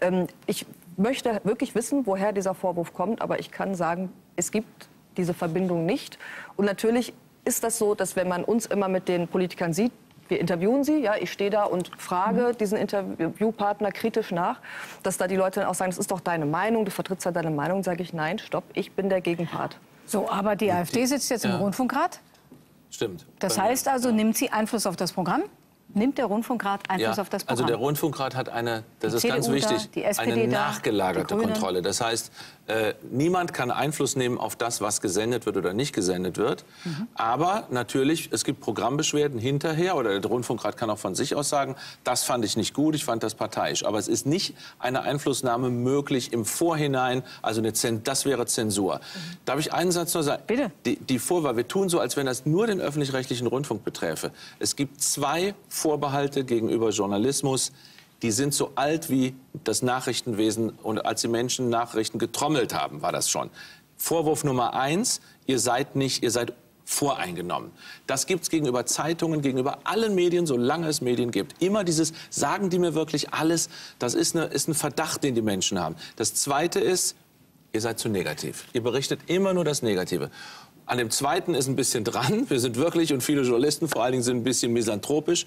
Ich möchte wirklich wissen, woher dieser Vorwurf kommt, aber ich kann sagen, es gibt diese Verbindung nicht. Und natürlich ist das so, dass wenn man uns immer mit den Politikern sieht, wir interviewen sie, ja, ich stehe da und frage diesen Interviewpartner kritisch nach, dass da die Leute dann auch sagen, das ist doch deine Meinung, du vertrittst ja deine Meinung, sage ich, nein, stopp, ich bin der Gegenpart. So, aber die AfD sitzt jetzt im Rundfunkrat? Stimmt. Das heißt also, nimmt sie Einfluss auf das Programm? Nimmt der Rundfunkrat Einfluss auf das Programm? Also der Rundfunkrat hat eine, das ist ganz wichtig, eine nachgelagerte Kontrolle. Das heißt, niemand kann Einfluss nehmen auf das, was gesendet wird oder nicht gesendet wird. Aber natürlich, es gibt Programmbeschwerden hinterher oder der Rundfunkrat kann auch von sich aus sagen, das fand ich nicht gut, ich fand das parteiisch. Aber es ist nicht eine Einflussnahme möglich im Vorhinein, also das wäre Zensur. Darf ich einen Satz nur sagen? Bitte. Die Vorwahl, wir tun so, als wenn das nur den öffentlich-rechtlichen Rundfunk beträfe. Es gibt zwei Vorbehalte gegenüber Journalismus, die sind so alt wie das Nachrichtenwesen und als die Menschen Nachrichten getrommelt haben, war das schon. Vorwurf Nummer 1, ihr seid voreingenommen. Das gibt es gegenüber Zeitungen, gegenüber allen Medien, solange es Medien gibt. Immer dieses, sagen die mir wirklich alles, das ist ein Verdacht, den die Menschen haben. Das Zweite ist, ihr seid zu negativ. Ihr berichtet immer nur das Negative. An dem Zweiten ist ein bisschen dran. Wir sind wirklich, und viele Journalisten vor allen Dingen sind ein bisschen misanthropisch.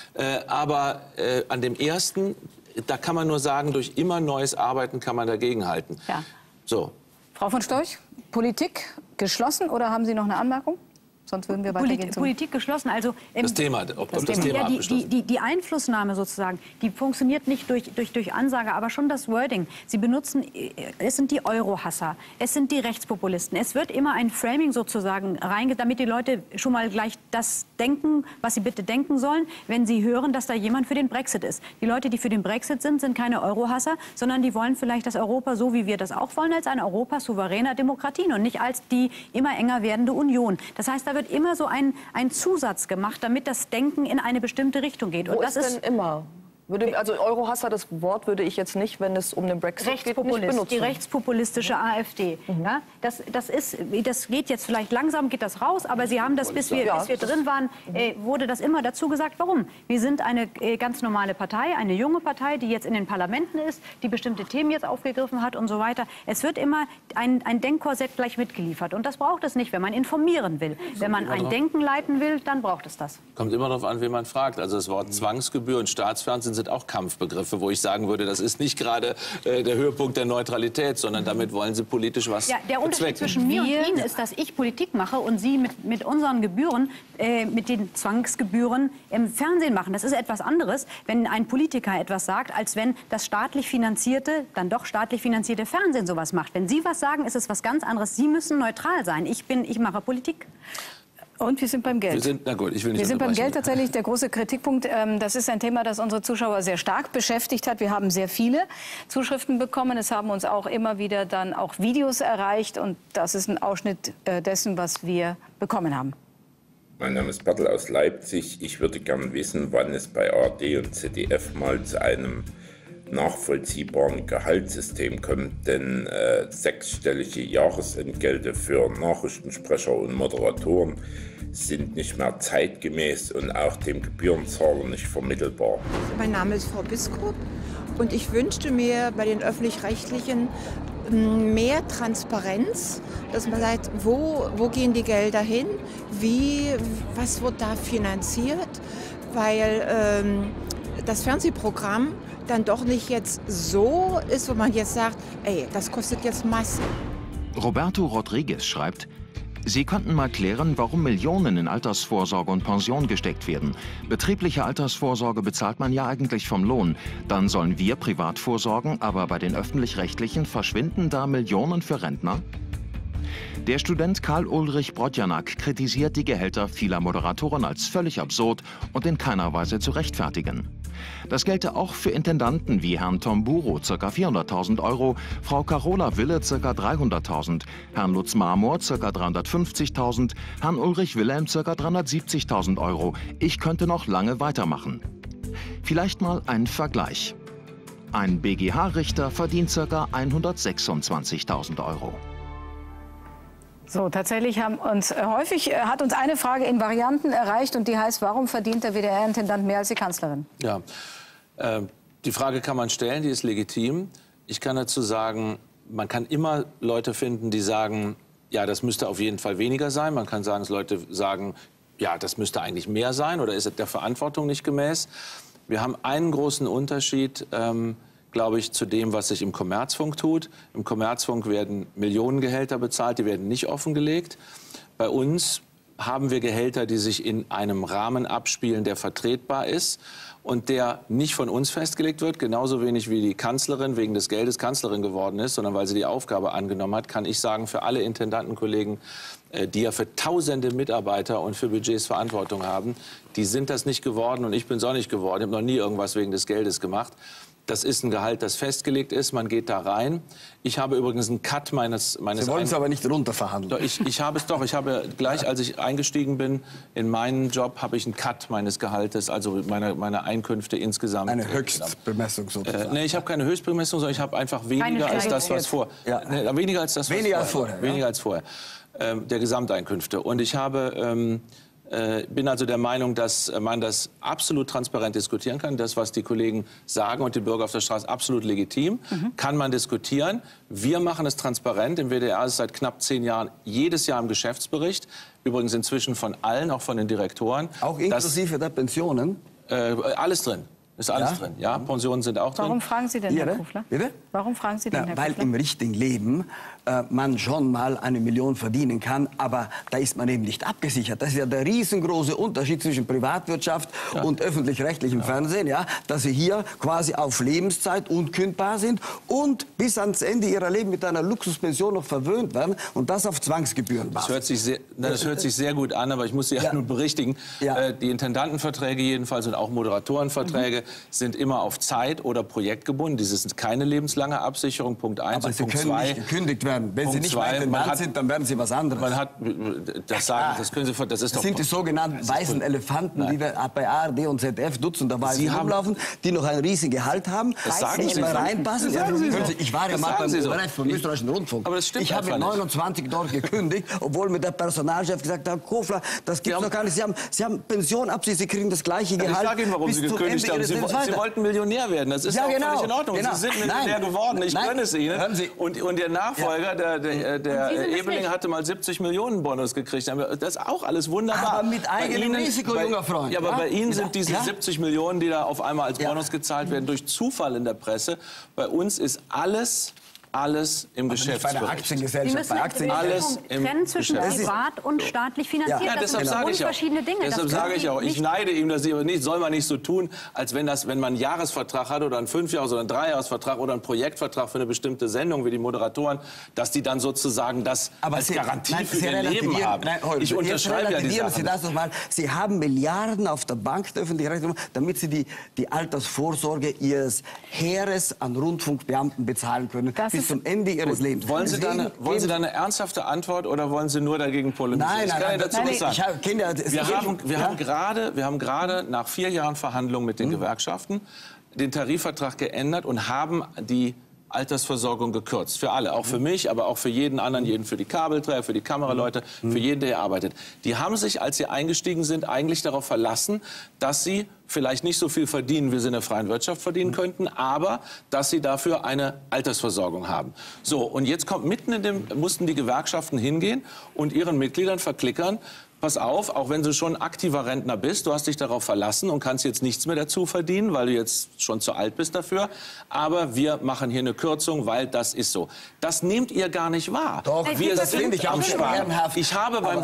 Aber an dem Ersten, da kann man nur sagen, durch immer neues Arbeiten kann man dagegenhalten. Ja. So. Frau von Storch, Politik geschlossen oder haben Sie noch eine Anmerkung? Sonst würden wir weitergehen. Politik geschlossen. Also das Thema abgeschlossen. Die Einflussnahme sozusagen, die funktioniert nicht durch Ansage, aber schon das Wording. Sie benutzen, es sind die Eurohasser, es sind die Rechtspopulisten. Es wird immer ein Framing sozusagen reingeht, damit die Leute schon mal gleich das denken, was sie bitte denken sollen, wenn sie hören, dass da jemand für den Brexit ist. Die Leute, die für den Brexit sind keine Eurohasser, sondern die wollen vielleicht das Europa, so wie wir das auch wollen, als ein Europa souveräner Demokratien und nicht als die immer enger werdende Union. Das heißt, da wird immer so ein Zusatz gemacht, damit das Denken in eine bestimmte Richtung geht. Und das ist denn immer? Also Eurohasser, das Wort würde ich jetzt nicht, wenn es um den Brexit geht, nicht benutzen. Die rechtspopulistische AfD. Ja, das geht jetzt vielleicht langsam, geht das raus, aber Sie haben das, bis wir drin waren, wurde das immer dazu gesagt. Warum? Wir sind eine ganz normale Partei, eine junge Partei, die jetzt in den Parlamenten ist, die bestimmte Themen jetzt aufgegriffen hat und so weiter. Es wird immer ein Denkkorsett gleich mitgeliefert und das braucht es nicht, wenn man informieren will. Wenn man ein Denken leiten will, dann braucht es das. Kommt immer darauf an, wen man fragt. Also das Wort Zwangsgebühr und Staatsfernsehen sind auch Kampfbegriffe, wo ich sagen würde, das ist nicht gerade der Höhepunkt der Neutralität, sondern damit wollen Sie politisch was bezwecken. Der Unterschied zwischen mir und Ihnen ist, dass ich Politik mache und Sie mit unseren Gebühren, mit den Zwangsgebühren im Fernsehen machen. Das ist etwas anderes, wenn ein Politiker etwas sagt, als wenn das staatlich finanzierte, dann doch staatlich finanzierte Fernsehen sowas macht. Wenn Sie was sagen, ist es was ganz anderes. Sie müssen neutral sein. Ich mache Politik. Und wir sind beim Geld. Wir sind beim Geld tatsächlich der große Kritikpunkt. Das ist ein Thema, das unsere Zuschauer sehr stark beschäftigt hat. Wir haben sehr viele Zuschriften bekommen. Es haben uns auch immer wieder dann auch Videos erreicht. Und das ist ein Ausschnitt dessen, was wir bekommen haben. Mein Name ist Bartel aus Leipzig. Ich würde gerne wissen, wann es bei ARD und ZDF mal zu einem nachvollziehbaren Gehaltssystem kommt, denn sechsstellige Jahresentgelte für Nachrichtensprecher und Moderatoren sind nicht mehr zeitgemäß und auch dem Gebührenzahler nicht vermittelbar. Mein Name ist Frau Biskup und ich wünschte mir bei den Öffentlich-Rechtlichen mehr Transparenz, dass man sagt, wo gehen die Gelder hin, was wird da finanziert, weil das Fernsehprogramm dann doch nicht jetzt so ist, wo man jetzt sagt, ey, das kostet jetzt Massen. Roberto Rodriguez schreibt, Sie könnten mal klären, warum Millionen in Altersvorsorge und Pension gesteckt werden. Betriebliche Altersvorsorge bezahlt man ja eigentlich vom Lohn. Dann sollen wir privat vorsorgen, aber bei den Öffentlich-Rechtlichen verschwinden da Millionen für Rentner? Der Student Karl-Ulrich Brodjanak kritisiert die Gehälter vieler Moderatoren als völlig absurd und in keiner Weise zu rechtfertigen. Das gelte auch für Intendanten wie Herrn Tomburo, ca. 400.000 €, Frau Carola Wille, ca. 300.000, Herrn Lutz Marmor, ca. 350.000, Herrn Ulrich Wilhelm, ca. 370.000 €. Ich könnte noch lange weitermachen. Vielleicht mal ein Vergleich. Ein BGH-Richter verdient ca. 126.000 €. So, tatsächlich hat uns eine Frage in Varianten erreicht und die heißt, warum verdient der WDR-Intendant mehr als die Kanzlerin? Ja, die Frage kann man stellen, die ist legitim. Ich kann dazu sagen, man kann immer Leute finden, die sagen, ja, das müsste auf jeden Fall weniger sein. Man kann sagen, dass Leute sagen, ja, das müsste eigentlich mehr sein oder ist es der Verantwortung nicht gemäß. Wir haben einen großen Unterschied, glaube ich, zu dem, was sich im Kommerzfunk tut. Im Kommerzfunk werden Millionengehälter bezahlt, die werden nicht offengelegt. Bei uns haben wir Gehälter, die sich in einem Rahmen abspielen, der vertretbar ist und der nicht von uns festgelegt wird. Genauso wenig wie die Kanzlerin wegen des Geldes Kanzlerin geworden ist, sondern weil sie die Aufgabe angenommen hat, kann ich sagen, für alle Intendantenkollegen, die ja für tausende Mitarbeiter und für Budgets Verantwortung haben, die sind das nicht geworden und ich bin es auch nicht geworden. Ich habe noch nie irgendwas wegen des Geldes gemacht. Das ist ein Gehalt, das festgelegt ist. Man geht da rein. Ich habe übrigens einen Cut meines Sie wollen es aber nicht runterverhandeln. Ich habe es doch. Ich habe gleich, als ich eingestiegen bin in meinen Job, habe ich einen Cut meines Gehaltes, also meine Einkünfte insgesamt. Eine Höchstbemessung sozusagen. Nee, ich habe keine Höchstbemessung, sondern ich habe einfach weniger als das, was vor. Ja. Nee, weniger als das, was weniger als vorher. Weniger als vorher. Der Gesamteinkünfte. Und ich habe bin also der Meinung, dass man das absolut transparent diskutieren kann. Das, was die Kollegen sagen und die Bürger auf der Straße, absolut legitim. Kann man diskutieren. Wir machen es transparent. Im WDR ist es seit knapp 10 Jahren jedes Jahr im Geschäftsbericht. Übrigens inzwischen von allen, auch von den Direktoren. Auch inklusive der Pensionen? Alles drin. Ist alles drin. Ja, Pensionen sind auch drin. Warum fragen Sie denn, Herr Kufler? Bitte? Warum fragen Sie denn, Herr Weil Kufler? im richtigen Leben man schon mal 1 Million verdienen kann, aber da ist man eben nicht abgesichert. Das ist ja der riesengroße Unterschied zwischen Privatwirtschaft und öffentlich-rechtlichem Fernsehen, ja, dass sie hier quasi auf Lebenszeit unkündbar sind und bis ans Ende ihrer Leben mit einer Luxuspension noch verwöhnt werden und das auf Zwangsgebühren. Das hört sich sehr gut an, aber ich muss Sie ja nun berichtigen. Die Intendantenverträge jedenfalls und auch Moderatorenverträge sind immer auf Zeit oder Projekt gebunden. Dies ist keine lebenslange Absicherung, Punkt 1. Aber und Sie Punkt können 2, nicht gekündigt werden. Wenn Sie nicht weiter im Land sind, dann werden Sie was anderes. Man hat, das können Sie, das ist doch... Das sind die sogenannten weißen Elefanten, die wir bei ARD und ZDF dutzenderweise Sie rumlaufen, die noch einen riesigen Gehalt haben, das sagen nicht Sie mehr so. reinpassen. Das sagen Sie so. Ich war ja Das mal sagen beim Sie so. Bereich vom österreichischen Rundfunk. Aber das stimmt ich habe mit einfach nicht. 29 dort gekündigt, obwohl mir der Personalchef gesagt hat, Herr Kofler, das gibt es doch gar nicht. Sie haben Pension ab, Sie kriegen das gleiche Gehalt. Ich sage Ihnen, warum Sie gekündigt haben. Sie wollten Millionär werden. Das ist ja auch völlig in Ordnung. Sie sind Millionär geworden. Ich gönne es Ihnen. Und Ihr Nachfolger, der Ebeling, hatte mal 70 Millionen Bonus gekriegt. Das ist auch alles wunderbar. Aber mit eigenem Risiko, junger Freund. Ja, aber bei Ihnen sind diese 70 Millionen, die da auf einmal als Bonus gezahlt werden, durch Zufall in der Presse. Bei uns ist alles im Geschäftsbericht. Bei der Aktiengesellschaft, bei Aktien alles im trennen zwischen Geschäft. privat und staatlich finanziert. Ja, das sind verschiedene Dinge. Deshalb sage ich auch, ich neide ihm das aber nicht, soll man nicht so tun, als wenn man einen Jahresvertrag hat oder einen 5-Jahres- oder einen 3-Jahresvertrag oder einen Projektvertrag für eine bestimmte Sendung, wie die Moderatoren, dass die dann sozusagen das als Garantie für ihr Leben haben. Ich unterschreibe ja die Sachen. Sie haben Milliarden auf der Bank der öffentlichen, damit Sie die Altersvorsorge Ihres Heeres an Rundfunkbeamten bezahlen können. Bis zum Ende Ihres Lebens. Wollen Sie da eine ernsthafte Antwort oder wollen Sie nur dagegen polemisieren? Nein, ich kann dazu was sagen. Wir haben gerade nach 4 Jahren Verhandlungen mit den Gewerkschaften den Tarifvertrag geändert und haben die Altersversorgung gekürzt. Für alle, auch für mich, aber auch für jeden anderen, für die Kabelträger, für die Kameraleute, für jeden, der hier arbeitet. Die haben sich, als sie eingestiegen sind, eigentlich darauf verlassen, dass sie vielleicht nicht so viel verdienen, wie sie in der freien Wirtschaft verdienen könnten, aber dass sie dafür eine Altersversorgung haben. So, und jetzt kommt mussten die Gewerkschaften hingehen und ihren Mitgliedern verklickern, pass auf, auch wenn du schon aktiver Rentner bist, du hast dich darauf verlassen und kannst jetzt nichts mehr dazu verdienen, weil du jetzt schon zu alt bist dafür. Aber wir machen hier eine Kürzung, weil das ist so. Das nehmt ihr gar nicht wahr. Doch, wir sind am Sparen. Ich habe beim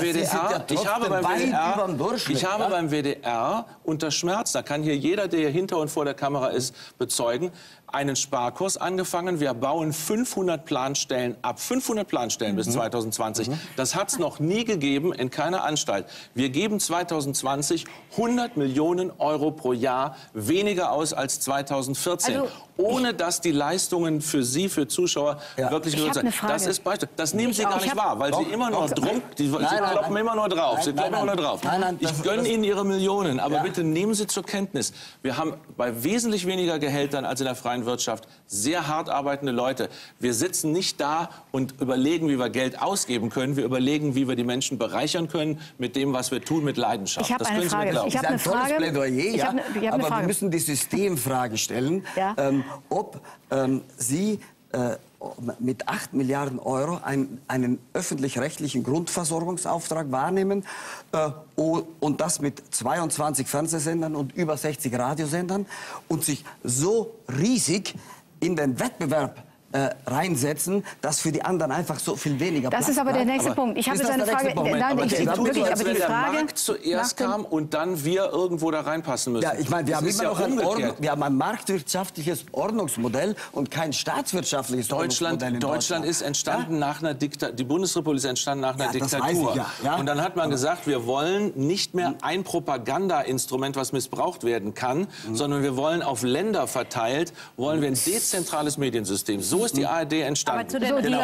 WDR unter Schmerz, da kann hier jeder, der hier hinter und vor der Kamera ist, bezeugen, einen Sparkurs angefangen. Wir bauen 500 Planstellen ab. 500 Planstellen bis 2020. Das hat es noch nie gegeben in keiner Anstalt. Wir geben 2020 100 Millionen Euro pro Jahr weniger aus als 2014. Also, ohne dass die Leistungen für Sie, für Zuschauer, wirklich gehört sind. Das ist Beispiel. Das nehmen Sie gar nicht wahr, weil Sie immer nur Sie kloppen immer nur drauf. Sie kloppen immer nur drauf. Ich gönne Ihnen Ihre Millionen, aber bitte nehmen Sie zur Kenntnis, wir haben bei wesentlich weniger Gehältern als in der freien Wirtschaft sehr hart arbeitende Leute. Wir sitzen nicht da und überlegen, wie wir Geld ausgeben können. Wir überlegen, wie wir die Menschen bereichern können mit dem, was wir tun, mit Leidenschaft. Das können Sie mir glauben. Ich habe eine Frage. Plädoyer, aber wir müssen die Systemfrage stellen, ob Sie mit 8 Milliarden Euro einen öffentlich-rechtlichen Grundversorgungsauftrag wahrnehmen und das mit 22 Fernsehsendern und über 60 Radiosendern und sich so riesig in den Wettbewerb reinsetzen, dass für die anderen einfach so viel weniger Platz Das ist aber der nächste Punkt. Ich habe jetzt eine Frage. Nein, aber die Frage, der Markt zuerst kam und dann wir irgendwo da reinpassen müssen. Ja, ich meine, wir haben immer noch ein marktwirtschaftliches Ordnungsmodell und kein staatswirtschaftliches Ordnungsmodell in Deutschland ist entstanden nach einer Diktatur. Die Bundesrepublik ist entstanden nach einer Diktatur. Und dann hat man gesagt, wir wollen nicht mehr ein Propagandainstrument, was missbraucht werden kann, sondern wir wollen auf Länder verteilt, wollen wir ein dezentrales Mediensystem. So ist die ARD entstanden. So, die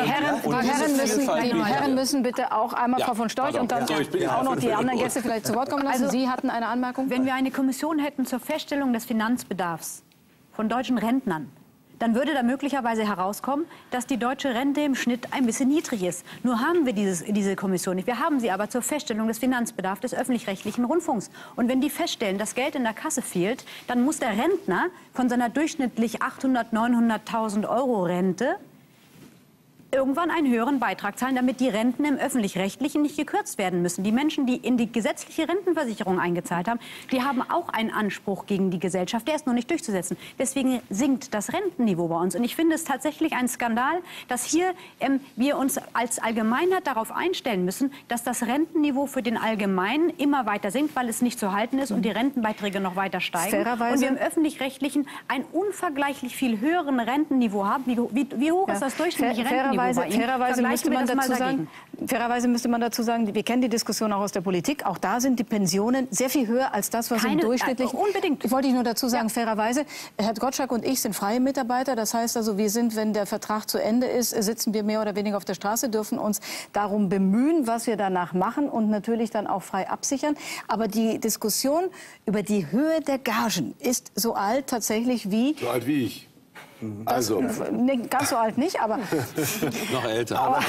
Herren müssen bitte auch einmal, Frau von Storch, und dann auch noch die anderen Gäste vielleicht zu Wort kommen lassen. Also, Sie hatten eine Anmerkung? Wenn wir eine Kommission hätten zur Feststellung des Finanzbedarfs von deutschen Rentnern, dann würde da möglicherweise herauskommen, dass die deutsche Rente im Schnitt ein bisschen niedrig ist. Nur haben wir diese Kommission nicht. Wir haben sie aber zur Feststellung des Finanzbedarfs des öffentlich-rechtlichen Rundfunks. Und wenn die feststellen, dass Geld in der Kasse fehlt, dann muss der Rentner von seiner durchschnittlich 800.000, 900.000 Euro Rente irgendwann einen höheren Beitrag zahlen, damit die Renten im Öffentlich-Rechtlichen nicht gekürzt werden müssen. Die Menschen, die in die gesetzliche Rentenversicherung eingezahlt haben, die haben auch einen Anspruch gegen die Gesellschaft. Der ist nur nicht durchzusetzen. Deswegen sinkt das Rentenniveau bei uns. Und ich finde es tatsächlich ein Skandal, dass hier wir uns als Allgemeinheit darauf einstellen müssen, dass das Rentenniveau für den Allgemeinen immer weiter sinkt, weil es nicht zu halten ist und die Rentenbeiträge noch weiter steigen. Fairerweise. Und wir im Öffentlich-Rechtlichen ein unvergleichlich viel höheren Rentenniveau haben. Wie hoch ist das durchschnittliche Rentenniveau? Fairerweise müsste man dazu sagen, wir kennen die Diskussion auch aus der Politik. Auch da sind die Pensionen sehr viel höher als das, was im durchschnittlichen... Unbedingt. Wollte ich nur dazu sagen, fairerweise, Herr Gottschalk und ich sind freie Mitarbeiter. Das heißt also, wir sind, wenn der Vertrag zu Ende ist, sitzen wir mehr oder weniger auf der Straße, dürfen uns darum bemühen, was wir danach machen und natürlich dann auch frei absichern. Aber die Diskussion über die Höhe der Gagen ist so alt tatsächlich wie... So alt wie ich. Also. Nee, ganz so alt nicht, aber... Noch älter. Aber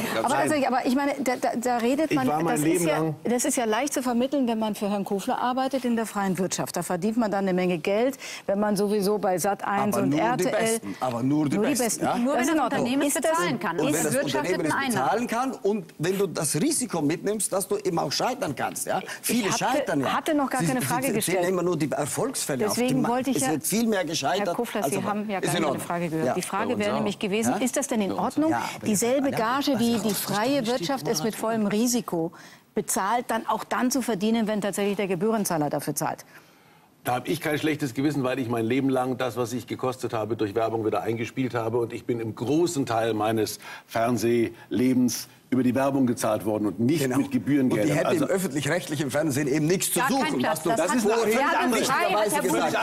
ich meine, da redet man... Das ist ja leicht zu vermitteln, wenn man für Herrn Kofler arbeitet in der freien Wirtschaft. Da verdient man dann eine Menge Geld, wenn man sowieso bei Sat.1 und RTL... Aber nur die Besten. Ja? Nur wenn das Unternehmen es bezahlen kann. Und wenn das Unternehmen es bezahlen kann und wenn du das Risiko mitnimmst, dass du eben auch scheitern kannst. Ja? Viele scheitern ja. Ich hatte noch gar keine Frage gestellt. Sie sehen immer nur die Erfolgsfälle. Deswegen wollte ich es wird viel mehr gescheitert. Herr Kofler, Sie haben ja keine Frage gehört. Ja, die Frage wäre nämlich gewesen, ist das denn in Ordnung, dieselbe Gage wie die freie Wirtschaft es mit vollem Risiko bezahlt, dann auch dann zu verdienen, wenn tatsächlich der Gebührenzahler dafür zahlt? Da habe ich kein schlechtes Gewissen, weil ich mein Leben lang das, was ich gekostet habe, durch Werbung wieder eingespielt habe. Und ich bin im großen Teil meines Fernsehlebens über die Werbung gezahlt worden und nicht mit Gebührengeldern. Und die hätte im öffentlich-rechtlichen Fernsehen eben nichts zu suchen. Das ist vorhin völlig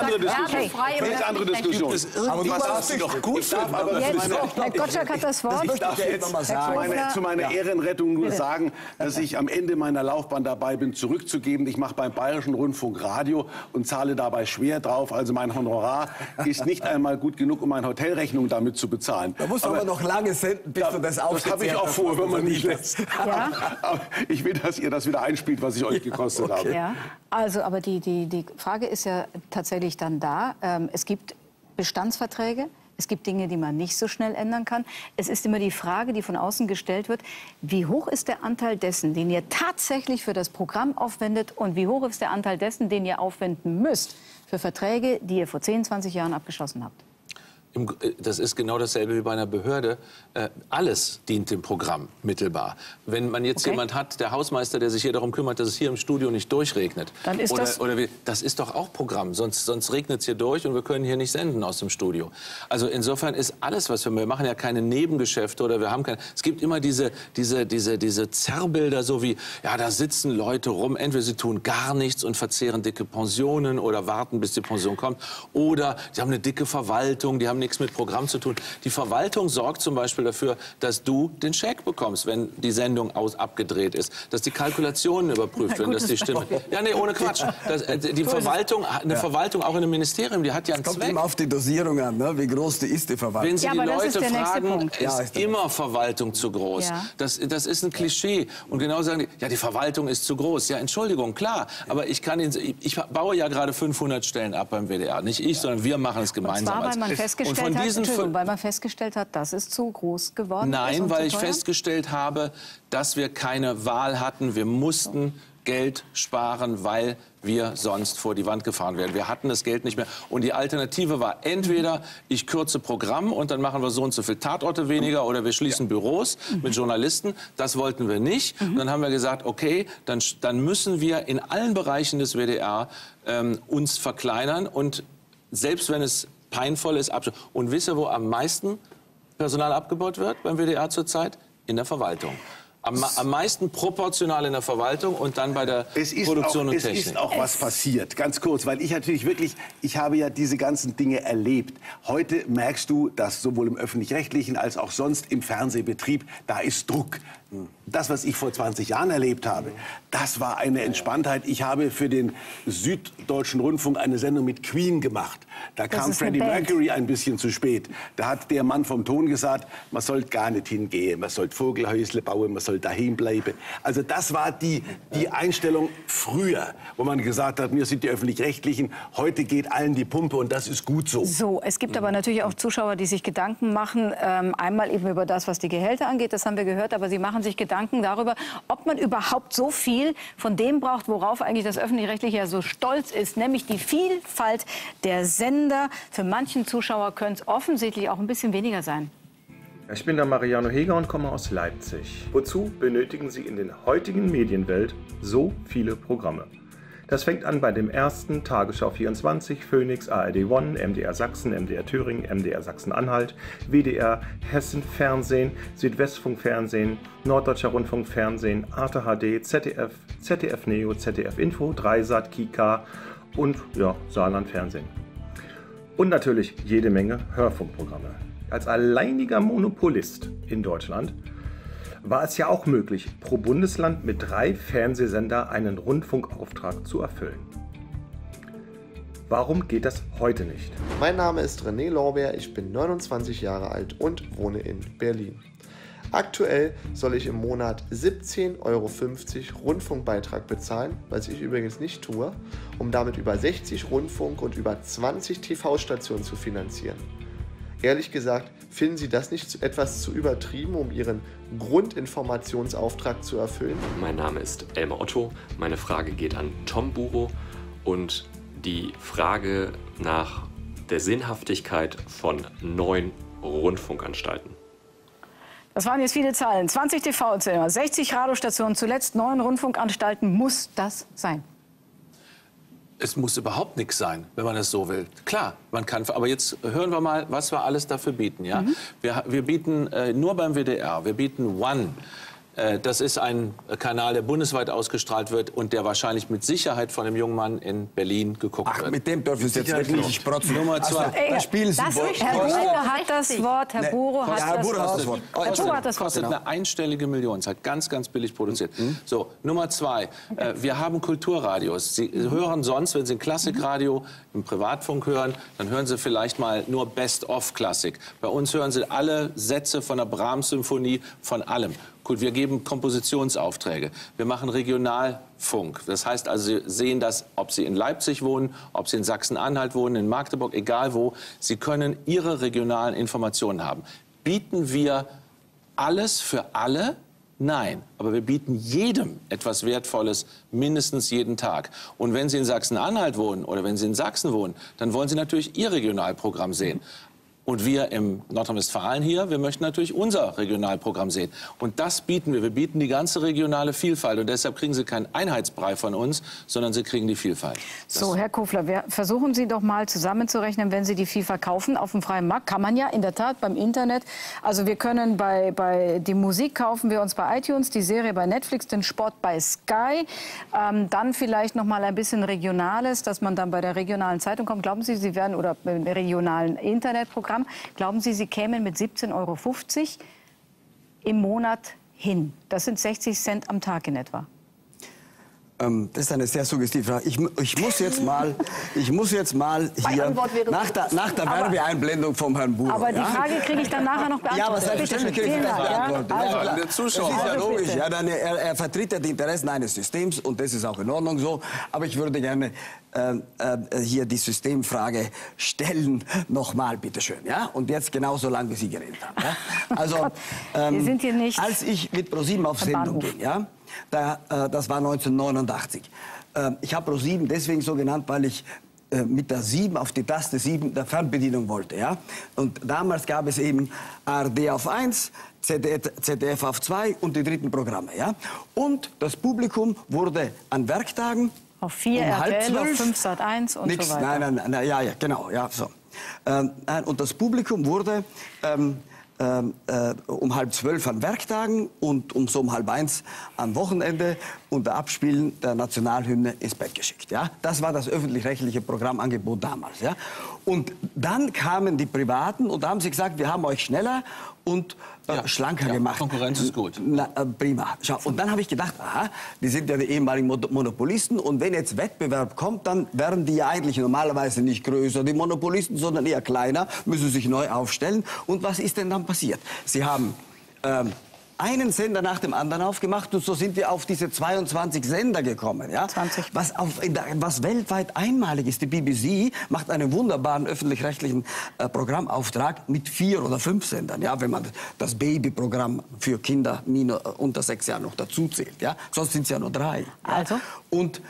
andere Diskussion. Aber du hast sie doch gut. Herr Gottschalk hat das Wort. Ich darf jetzt zu meiner Ehrenrettung nur sagen, dass ich am Ende meiner Laufbahn dabei bin, zurückzugeben. Ich mache beim Bayerischen Rundfunk Radio und zahle dabei schwer drauf. Also mein Honorar ist nicht einmal gut genug, um meine Hotelrechnung damit zu bezahlen. Da musst du aber noch lange senden, bis du das aufgezählt hast. Das habe ich auch vor, wenn man nicht lässt. Ja? Aber ich will, dass ihr das wieder einspielt, was ich euch gekostet habe. Ja. Also, aber die Frage ist ja tatsächlich dann da. Es gibt Bestandsverträge. Es gibt Dinge, die man nicht so schnell ändern kann. Es ist immer die Frage, die von außen gestellt wird, wie hoch ist der Anteil dessen, den ihr tatsächlich für das Programm aufwendet und wie hoch ist der Anteil dessen, den ihr aufwenden müsst für Verträge, die ihr vor 10, 20 Jahren abgeschlossen habt? Das ist genau dasselbe wie bei einer Behörde. Alles dient dem Programm mittelbar. Wenn man jetzt jemand hat, der Hausmeister, der sich hier darum kümmert, dass es hier im Studio nicht durchregnet. Dann ist das ist doch auch Programm. Sonst regnet es hier durch und wir können hier nicht senden aus dem Studio. Also insofern ist alles, was wir machen, ja keine Nebengeschäfte oder wir haben keine. Es gibt immer diese Zerrbilder, so wie, ja, da sitzen Leute rum. Entweder sie tun gar nichts und verzehren dicke Pensionen oder warten, bis die Pension kommt. Oder sie haben eine dicke Verwaltung, die haben nichts mit Programm zu tun. Die Verwaltung sorgt zum Beispiel dafür, dass du den Scheck bekommst, wenn die Sendung abgedreht ist, dass die Kalkulationen überprüft werden, dass die stimmen. Ja, nee, ohne Quatsch. Die Verwaltung, eine Verwaltung, auch in einem Ministerium, die hat ja einen Zweck. Kommt immer auf die Dosierung an, ne? Wie groß ist die Verwaltung. Wenn Sie die Leute fragen, ist immer Verwaltung zu groß. Ja. Das ist ein Klischee. Und genau sagen die, ja, die Verwaltung ist zu groß. Ja, Entschuldigung, klar. Aber ich baue ja gerade 500 Stellen ab beim WDR. Nicht ich, sondern wir machen es gemeinsam. Weil man festgestellt hat, das ist zu groß geworden. Nein, weil ich festgestellt habe, dass wir keine Wahl hatten. Wir mussten Geld sparen, weil wir sonst vor die Wand gefahren wären. Wir hatten das Geld nicht mehr. Und die Alternative war entweder, ich kürze Programm und dann machen wir so und so viele Tatorte weniger oder wir schließen Büros mit Journalisten. Das wollten wir nicht. Und dann haben wir gesagt, okay, dann müssen wir in allen Bereichen des WDR uns verkleinern und selbst wenn es peinvoll ist. Und wisst ihr, wo am meisten Personal abgebaut wird beim WDR zurzeit? In der Verwaltung. Am meisten proportional in der Verwaltung und dann bei der Produktion und Technik. Es ist auch was passiert, ganz kurz, weil ich natürlich wirklich, ich habe ja diese ganzen Dinge erlebt. Heute merkst du, dass sowohl im Öffentlich-Rechtlichen als auch sonst im Fernsehbetrieb, da ist Druck. Das, was ich vor 20 Jahren erlebt habe, das war eine Entspanntheit. Ich habe für den Süddeutschen Rundfunk eine Sendung mit Queen gemacht. Da kam Freddie Mercury ein bisschen zu spät. Da hat der Mann vom Ton gesagt, man sollte gar nicht hingehen, man sollte Vogelhäusle bauen, man soll daheim bleiben. Also das war die Einstellung früher, wo man gesagt hat, wir sind die Öffentlich-Rechtlichen, heute geht allen die Pumpe und das ist gut so. So, es gibt aber natürlich auch Zuschauer, die sich Gedanken machen, einmal eben über das, was die Gehälter angeht, das haben wir gehört, aber sie machen sich Gedanken darüber, ob man überhaupt so viel von dem braucht, worauf eigentlich das Öffentlich-Rechtliche ja so stolz ist, nämlich die Vielfalt der Sender. Für manchen Zuschauer könnte es offensichtlich auch ein bisschen weniger sein. Ich bin der Mariano Heger und komme aus Leipzig. Wozu benötigen Sie in der heutigen Medienwelt so viele Programme? Das fängt an bei dem ersten, Tagesschau 24, Phoenix, ARD One, MDR Sachsen, MDR Thüringen, MDR Sachsen-Anhalt, WDR Hessen Fernsehen, Südwestfunk Fernsehen, Norddeutscher Rundfunk Fernsehen, Arte HD, ZDF, ZDF Neo, ZDF Info, Dreisat, Kika und ja, Saarland Fernsehen. Und natürlich jede Menge Hörfunkprogramme. Als alleiniger Monopolist in Deutschland war es ja auch möglich, pro Bundesland mit 3 Fernsehsender einen Rundfunkauftrag zu erfüllen. Warum geht das heute nicht? Mein Name ist René Lorbeer, ich bin 29 Jahre alt und wohne in Berlin. Aktuell soll ich im Monat 17,50 € Rundfunkbeitrag bezahlen, was ich übrigens nicht tue, um damit über 60 Rundfunk- und über 20 TV-Stationen zu finanzieren. Ehrlich gesagt, finden Sie das nicht etwas zu übertrieben, um Ihren Grundinformationsauftrag zu erfüllen? Mein Name ist Elmar Otto, meine Frage geht an Tom Buro und die Frage nach der Sinnhaftigkeit von neuen Rundfunkanstalten. Das waren jetzt viele Zahlen. 20 TV-Sender, 60 Radiostationen, zuletzt 9 Rundfunkanstalten. Muss das sein? Es muss überhaupt nichts sein, wenn man es so will. Klar, man kann. Aber jetzt hören wir mal, was wir alles dafür bieten. Ja? Wir bieten nur beim WDR, wir bieten One. Das ist ein Kanal, der bundesweit ausgestrahlt wird und der wahrscheinlich mit Sicherheit von einem jungen Mann in Berlin geguckt wird. Mit dem dürfen Sie jetzt wirklich nicht sprotzen. Nummer 2. Das spielen Sie wohl. Herr Buro hat das Wort. Herr Buro hat das Wort. Herr Buro hat das Wort. Kostet eine einstellige Million. Ist halt ganz, ganz billig produziert. So, Nummer 2. Wir haben Kulturradios. Sie hören sonst, wenn Sie ein Klassikradio im Privatfunk hören, dann hören Sie vielleicht mal nur Best-of-Klassik. Bei uns hören Sie alle Sätze von der Brahms-Symphonie, von allem. Gut, wir geben Kompositionsaufträge. Wir machen Regionalfunk. Das heißt also, Sie sehen das, ob Sie in Leipzig wohnen, ob Sie in Sachsen-Anhalt wohnen, in Magdeburg, egal wo. Sie können Ihre regionalen Informationen haben. Bieten wir alles für alle? Nein, aber wir bieten jedem etwas Wertvolles, mindestens jeden Tag. Und wenn Sie in Sachsen-Anhalt wohnen oder wenn Sie in Sachsen wohnen, dann wollen Sie natürlich Ihr Regionalprogramm sehen. Und wir im Nordrhein-Westfalen hier, wir möchten natürlich unser Regionalprogramm sehen. Und das bieten wir. Wir bieten die ganze regionale Vielfalt. Und deshalb kriegen Sie keinen Einheitsbrei von uns, sondern Sie kriegen die Vielfalt. So, Herr Kofler, versuchen Sie doch mal zusammenzurechnen, wenn Sie die viel verkaufen auf dem freien Markt. Kann man ja in der Tat beim Internet. Also wir können bei die Musik kaufen wir uns bei iTunes, die Serie bei Netflix, den Sport bei Sky. Dann vielleicht noch mal ein bisschen Regionales, dass man dann bei der regionalen Zeitung kommt. Glauben Sie, Sie werden, oder beim regionalen Internetprogramm, glauben Sie, Sie kämen mit 17,50 € im Monat hin? Das sind 60 Cent am Tag in etwa. Das ist eine sehr suggestive Frage. Ich muss jetzt mal hier nach der Werbeeinblendung vom Herrn Buro. Aber die Frage kriege ich dann nachher noch beantwortet. Ja, aber selbstverständlich kriege ich das beantwortet. Also, der Zuschauer. Das ist ja logisch. Ja, dann, er vertritt ja die Interessen eines Systems und das ist auch in Ordnung so. Aber ich würde gerne hier die Systemfrage stellen. Nochmal, bitteschön. Ja? Und jetzt genauso lange, wie Sie geredet haben. Ja? Also, wir sind hier nicht als ich mit ProSieben auf Sendung ging, ja, das war 1989. Ich habe ProSieben deswegen so genannt, weil ich mit der 7 auf die Taste 7 der Fernbedienung wollte. Ja? Und damals gab es eben ARD auf 1, ZDF auf 2 und die dritten Programme. Ja? Und das Publikum wurde an Werktagen auf 4 RTL, auf 5 Sat1 und so weiter. Nein, ja, genau. Ja, so. Und das Publikum wurde um 11:30 an Werktagen und um so um 12:30 am Wochenende unter Abspielen der Nationalhymne ins Bett geschickt. Ja? Das war das öffentlich-rechtliche Programmangebot damals. Ja? Und dann kamen die Privaten und da haben sie gesagt, wir haben euch schneller und schlanker gemacht. Konkurrenz ist gut. Prima. Schau, und dann habe ich gedacht, aha, die sind ja die ehemaligen Monopolisten und wenn jetzt Wettbewerb kommt, dann werden die ja eigentlich normalerweise nicht größer, die Monopolisten, sondern eher kleiner, müssen sich neu aufstellen. Und was ist denn dann passiert? Sie haben einen Sender nach dem anderen aufgemacht und so sind wir auf diese 22 Sender gekommen. Ja? 20. Was weltweit einmalig ist. Die BBC macht einen wunderbaren öffentlich-rechtlichen Programmauftrag mit 4 oder 5 Sendern. Ja? Wenn man das Babyprogramm für Kinder unter 6 Jahren noch dazu zählt. Ja? Sonst sind es ja nur 3. Ja? Also? Und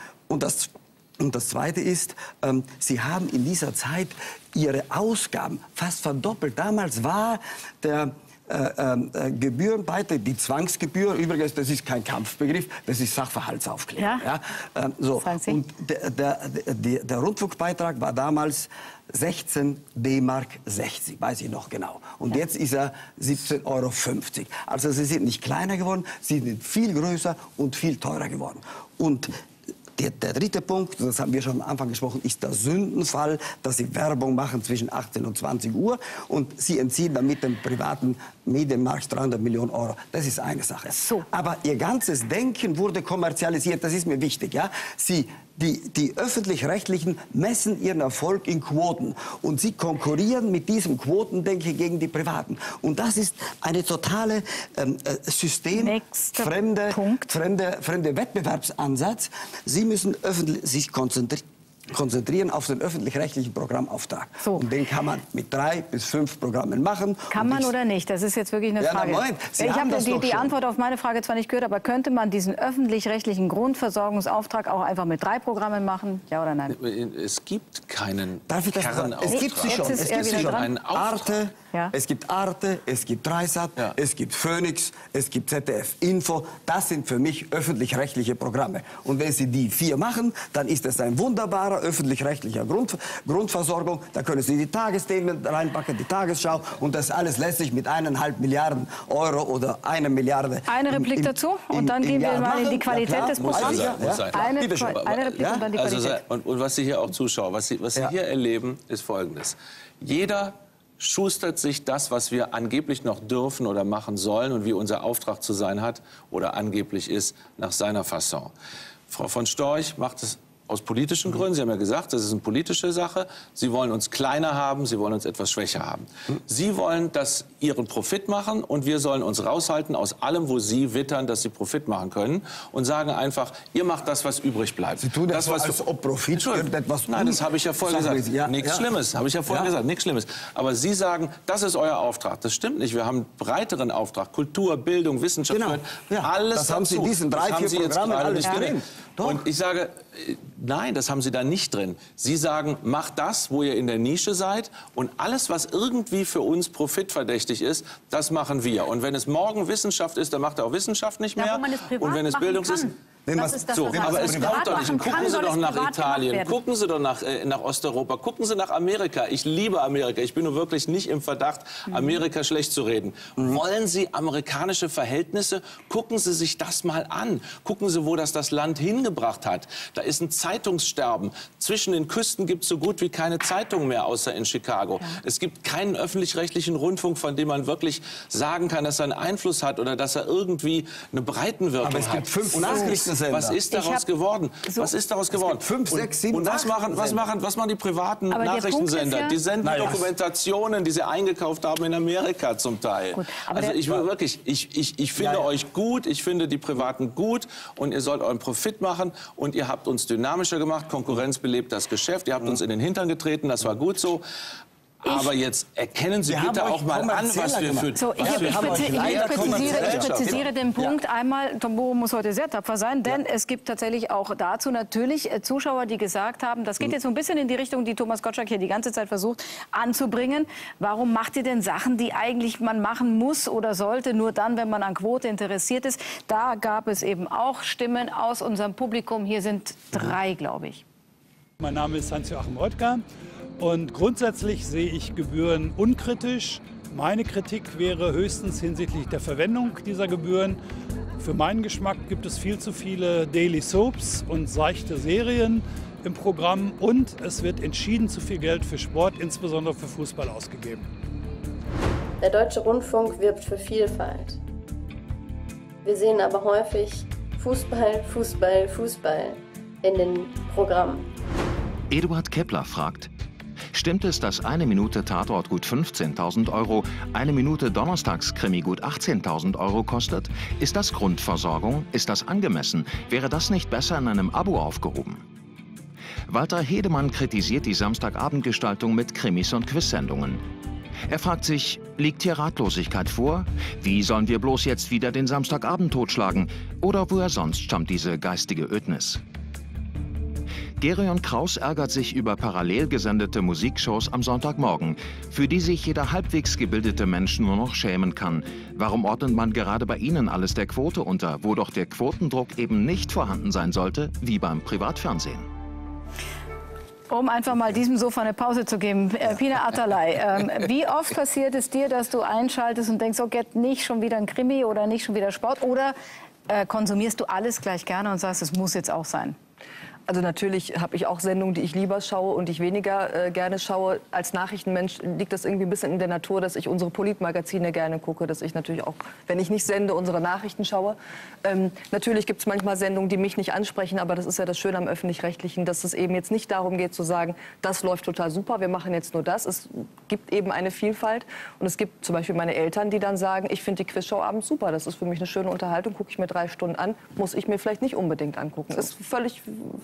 das Zweite ist, Sie haben in dieser Zeit Ihre Ausgaben fast verdoppelt. Damals war Gebührenbeitrag, die Zwangsgebühr, übrigens, das ist kein Kampfbegriff, das ist Sachverhaltsaufklärung. Ja? So. Und der Rundfunkbeitrag war damals 16 D-Mark 60, weiß ich noch genau. Und jetzt ist er 17,50 €. Also sie sind nicht kleiner geworden, sie sind viel größer und viel teurer geworden. Und der dritte Punkt, das haben wir schon am Anfang gesprochen, ist der Sündenfall, dass Sie Werbung machen zwischen 18 und 20 Uhr und Sie entziehen damit dem privaten Medienmarkt 300 Millionen €. Das ist eine Sache. So. Aber Ihr ganzes Denken wurde kommerzialisiert, das ist mir wichtig. Ja? Die Öffentlich-Rechtlichen messen ihren Erfolg in Quoten und sie konkurrieren mit diesem Quotendenken gegen die Privaten. Und das ist eine totale systemfremde Wettbewerbsansatz. Sie müssen sich konzentrieren auf den öffentlich-rechtlichen Programmauftrag. So. Und den kann man mit 3 bis 5 Programmen machen. Kann man oder nicht? Das ist jetzt wirklich eine Frage. Ich habe die Antwort auf meine Frage zwar nicht gehört, aber könnte man diesen öffentlich-rechtlichen Grundversorgungsauftrag auch einfach mit 3 Programmen machen? Ja oder nein? Es gibt keinen Kernauftrag. Es gibt sie schon. Es gibt sie schon. Arte, ja. Es gibt Arte, es gibt Dreisat, ja. Es gibt Phoenix, es gibt ZDF Info. Das sind für mich öffentlich-rechtliche Programme. Und wenn Sie die 4 machen, dann ist es ein wunderbarer öffentlich-rechtlicher Grundversorgung. Da können Sie die Tagesthemen reinpacken, die Tagesschau. Und das alles lässt sich mit 1,5 Milliarden € oder 1 Milliarde. Eine Replik dazu und dann gehen wir mal in die Qualität des Programms. Eine Replik und dann die Qualität. Und was Sie hier auch zuschauen, was Sie hier erleben, ist Folgendes. Jeder schustert sich das, was wir angeblich noch dürfen oder machen sollen und wie unser Auftrag zu sein hat oder angeblich ist, nach seiner Fasson. Frau von Storch macht es aus politischen Gründen. Sie haben ja gesagt, das ist eine politische Sache. Sie wollen uns kleiner haben, Sie wollen uns etwas schwächer haben. Sie wollen, dass Ihren Profit machen und wir sollen uns raushalten aus allem, wo Sie wittern, dass Sie Profit machen können und sagen einfach, ihr macht das, was übrig bleibt. Sie tun das, was als ob Profit etwas. Nein, das habe ich ja vorher gesagt. Nichts Schlimmes, habe ich ja vorher gesagt, nichts Schlimmes. Aber Sie sagen, das ist euer Auftrag. Das stimmt nicht. Wir haben einen breiteren Auftrag. Kultur, Bildung, Wissenschaft, alles das haben Sie in diesen 3, 4 Programmen alles drin. Und ich sage, nein, das haben Sie da nicht drin. Sie sagen, macht das, wo ihr in der Nische seid und alles, was irgendwie für uns profitverdächtig ist, das machen wir. Und wenn es morgen Wissenschaft ist, dann macht er auch Wissenschaft nicht mehr. Ja, wo man es privat und wenn es Bildung ist... Das ist das, so, aber es kommt doch nicht. Gucken Sie doch nach Italien, gucken Sie doch nach Osteuropa, gucken Sie nach Amerika. Ich liebe Amerika. Ich bin nur wirklich nicht im Verdacht, Amerika schlecht zu reden. Wollen Sie amerikanische Verhältnisse? Gucken Sie sich das mal an. Gucken Sie, wo das Land hingebracht hat. Da ist ein Zeitungssterben. Zwischen den Küsten gibt es so gut wie keine Zeitung mehr, außer in Chicago. Ja. Es gibt keinen öffentlich-rechtlichen Rundfunk, von dem man wirklich sagen kann, dass er einen Einfluss hat oder dass er irgendwie eine Breitenwirkung hat. Aber es gibt 5 Nachrichten. Was ist daraus geworden? Was ist daraus geworden? 5, 6, 7, und was machen die privaten Nachrichtensender? Die senden Dokumentationen, die sie eingekauft haben in Amerika zum Teil. Gut, also ich finde euch gut, ich finde die Privaten gut und ihr sollt euren Profit machen und ihr habt uns dynamischer gemacht, Konkurrenz belebt das Geschäft, ihr habt uns in den Hintern getreten, das war gut so. Aber jetzt erkennen Sie bitte auch mal an, was wir für... So, ich präzisiere den Punkt einmal. Tomburo muss heute sehr tapfer sein, denn es gibt tatsächlich auch dazu natürlich Zuschauer, die gesagt haben, das geht jetzt so ein bisschen in die Richtung, die Thomas Gottschalk hier die ganze Zeit versucht anzubringen. Warum macht ihr denn Sachen, die eigentlich man machen muss oder sollte, nur dann, wenn man an Quote interessiert ist? Da gab es eben auch Stimmen aus unserem Publikum. Hier sind 3, glaube ich. Mein Name ist Hans-Joachim Oetker. Und grundsätzlich sehe ich Gebühren unkritisch. Meine Kritik wäre höchstens hinsichtlich der Verwendung dieser Gebühren. Für meinen Geschmack gibt es viel zu viele Daily Soaps und seichte Serien im Programm. Und es wird entschieden zu viel Geld für Sport, insbesondere für Fußball, ausgegeben. Der Deutsche Rundfunk wirbt für Vielfalt. Wir sehen aber häufig Fußball, Fußball, Fußball in den Programmen. Eduard Kepler fragt: Stimmt es, dass 1 Minute Tatort gut 15.000 €, 1 Minute Donnerstagskrimi gut 18.000 € kostet? Ist das Grundversorgung? Ist das angemessen? Wäre das nicht besser in einem Abo aufgehoben? Walter Hedemann kritisiert die Samstagabendgestaltung mit Krimis und Quizsendungen. Er fragt sich, liegt hier Ratlosigkeit vor? Wie sollen wir bloß jetzt wieder den Samstagabend totschlagen? Oder woher sonst stammt diese geistige Ödnis? Gerion Kraus ärgert sich über parallel gesendete Musikshows am Sonntagmorgen, für die sich jeder halbwegs gebildete Mensch nur noch schämen kann. Warum ordnet man gerade bei Ihnen alles der Quote unter, wo doch der Quotendruck eben nicht vorhanden sein sollte, wie beim Privatfernsehen? Um einfach mal diesem Sofa eine Pause zu geben. Pina Atalay, wie oft passiert es dir, dass du einschaltest und denkst, okay, nicht schon wieder ein Krimi oder nicht schon wieder Sport? Oder konsumierst du alles gleich gerne und sagst, es muss jetzt auch sein? Also natürlich habe ich auch Sendungen, die ich lieber schaue und ich weniger gerne schaue. Als Nachrichtenmensch liegt das irgendwie ein bisschen in der Natur, dass ich unsere Politmagazine gerne gucke, dass ich natürlich auch, wenn ich nicht sende, unsere Nachrichten schaue. Natürlich gibt es manchmal Sendungen, die mich nicht ansprechen, aber das ist ja das Schöne am Öffentlich-Rechtlichen, dass es eben jetzt nicht darum geht zu sagen, das läuft total super, wir machen jetzt nur das. Es gibt eben eine Vielfalt und es gibt zum Beispiel meine Eltern, die dann sagen, ich finde die Quizshow abends super, das ist für mich eine schöne Unterhaltung, gucke ich mir 3 Stunden an, muss ich mir vielleicht nicht unbedingt angucken. Ist völlig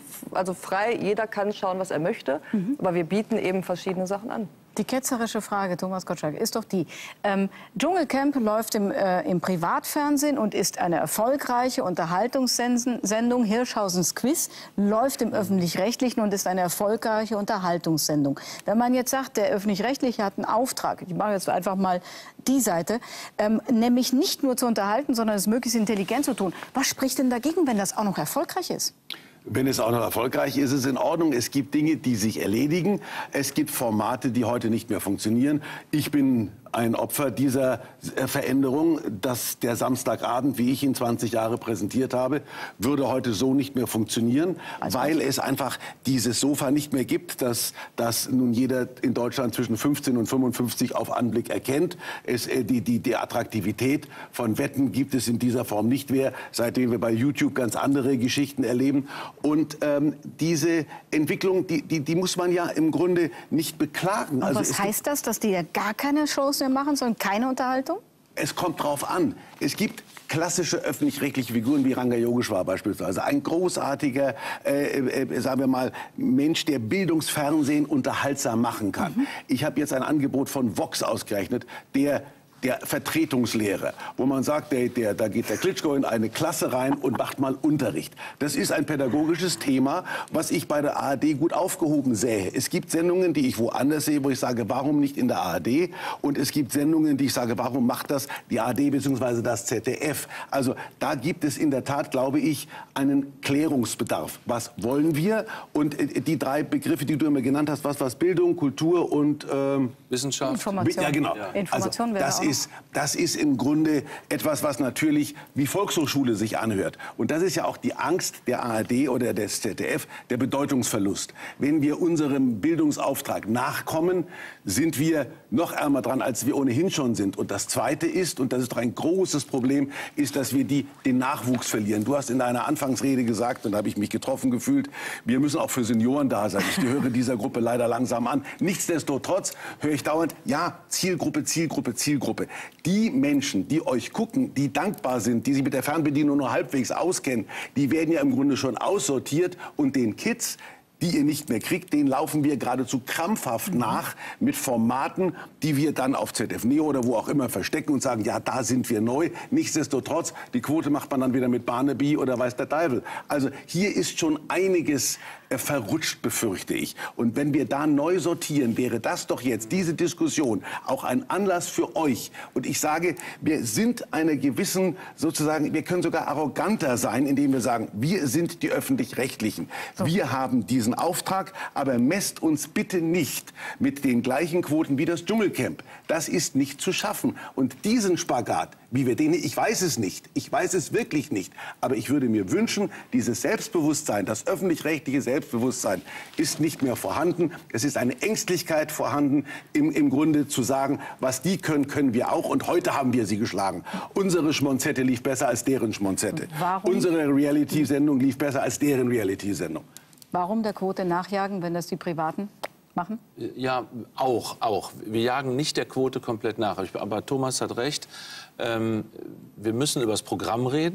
frei, jeder kann schauen, was er möchte, aber wir bieten eben verschiedene Sachen an. Die ketzerische Frage, Thomas Gottschalk, ist doch die, Dschungelcamp läuft im Privatfernsehen und ist eine erfolgreiche Unterhaltungssendung. Hirschhausens Quiz läuft im Öffentlich-Rechtlichen und ist eine erfolgreiche Unterhaltungssendung. Wenn man jetzt sagt, der Öffentlich-Rechtliche hat einen Auftrag, ich mache jetzt einfach mal die Seite, nämlich nicht nur zu unterhalten, sondern es möglichst intelligent zu tun. Was spricht denn dagegen, wenn das auch noch erfolgreich ist? Wenn es auch noch erfolgreich ist, ist es in Ordnung. Es gibt Dinge, die sich erledigen. Es gibt Formate, die heute nicht mehr funktionieren. Ich bin ein Opfer dieser Veränderung, dass der Samstagabend, wie ich ihn 20 Jahre präsentiert habe, würde heute so nicht mehr funktionieren, weil es einfach dieses Sofa nicht mehr gibt, das nun jeder in Deutschland zwischen 15 und 55 auf Anblick erkennt. Die Attraktivität von Wetten gibt es in dieser Form nicht mehr, seitdem wir bei YouTube ganz andere Geschichten erleben. Und diese Entwicklung, die muss man ja im Grunde nicht beklagen. Und was heißt das, dass die ja gar keine Shows mehr machen, sondern keine Unterhaltung? Es kommt drauf an. Es gibt klassische öffentlich-rechtliche Figuren wie Ranga Yogeshwar beispielsweise. Ein großartiger, sagen wir mal, Mensch, der Bildungsfernsehen unterhaltsam machen kann. Ich habe jetzt ein Angebot von Vox ausgerechnet, der Vertretungslehre, wo man sagt, da geht der Klitschko in eine Klasse rein und macht mal Unterricht. Das ist ein pädagogisches Thema, was ich bei der ARD gut aufgehoben sähe. Es gibt Sendungen, die ich woanders sehe, wo ich sage, warum nicht in der ARD? Und es gibt Sendungen, die ich sage, warum macht das die ARD bzw. das ZDF? Also da gibt es in der Tat, glaube ich, einen Klärungsbedarf. Was wollen wir? Und die 3 Begriffe, die du immer genannt hast, was Bildung, Kultur und Wissenschaft. Information. Ja, genau. Ja. Information wäre also, das ist im Grunde etwas, was natürlich wie Volkshochschule sich anhört. Und das ist ja auch die Angst der ARD oder des ZDF, der Bedeutungsverlust. Wenn wir unserem Bildungsauftrag nachkommen, sind wir noch ärmer dran, als wir ohnehin schon sind. Und das Zweite ist, und das ist doch ein großes Problem, ist, dass wir den Nachwuchs verlieren. Du hast in deiner Anfangsrede gesagt, und da habe ich mich getroffen gefühlt, wir müssen auch für Senioren da sein. Ich gehöre dieser Gruppe leider langsam an. Nichtsdestotrotz höre ich dauernd, ja, Zielgruppe, Zielgruppe, Zielgruppe. Die Menschen, die euch gucken, die dankbar sind, die sich mit der Fernbedienung nur halbwegs auskennen, die werden ja im Grunde schon aussortiert. Und den Kids, die ihr nicht mehr kriegt, denen laufen wir geradezu krampfhaft nach mit Formaten, die wir dann auf ZDF Neo oder wo auch immer verstecken und sagen, ja, da sind wir neu. Nichtsdestotrotz, die Quote macht man dann wieder mit Barnaby oder weiß der Teufel. Also hier ist schon einiges verrutscht, befürchte ich. Und wenn wir da neu sortieren, wäre das doch jetzt, diese Diskussion, auch ein Anlass für euch. Und ich sage, wir sind einer gewissen, sozusagen, wir können sogar arroganter sein, indem wir sagen, wir sind die Öffentlich-Rechtlichen. Wir haben diesen Auftrag, aber messt uns bitte nicht mit den gleichen Quoten wie das Dschungelcamp. Das ist nicht zu schaffen. Und diesen Spagat, wie wir den, ich weiß es nicht, ich weiß es wirklich nicht, aber ich würde mir wünschen, dieses Selbstbewusstsein, das öffentlich-rechtliche Selbstbewusstsein ist nicht mehr vorhanden. Es ist eine Ängstlichkeit vorhanden, im Grunde zu sagen, was die können, können wir auch. Und heute haben wir sie geschlagen. Unsere Schmonzette lief besser als deren Schmonzette. Warum? Unsere Reality-Sendung lief besser als deren Reality-Sendung. Warum der Quote nachjagen, wenn das die Privaten machen? Ja, auch. Wir jagen nicht der Quote komplett nach. Aber Thomas hat recht. Wir müssen über das Programm reden.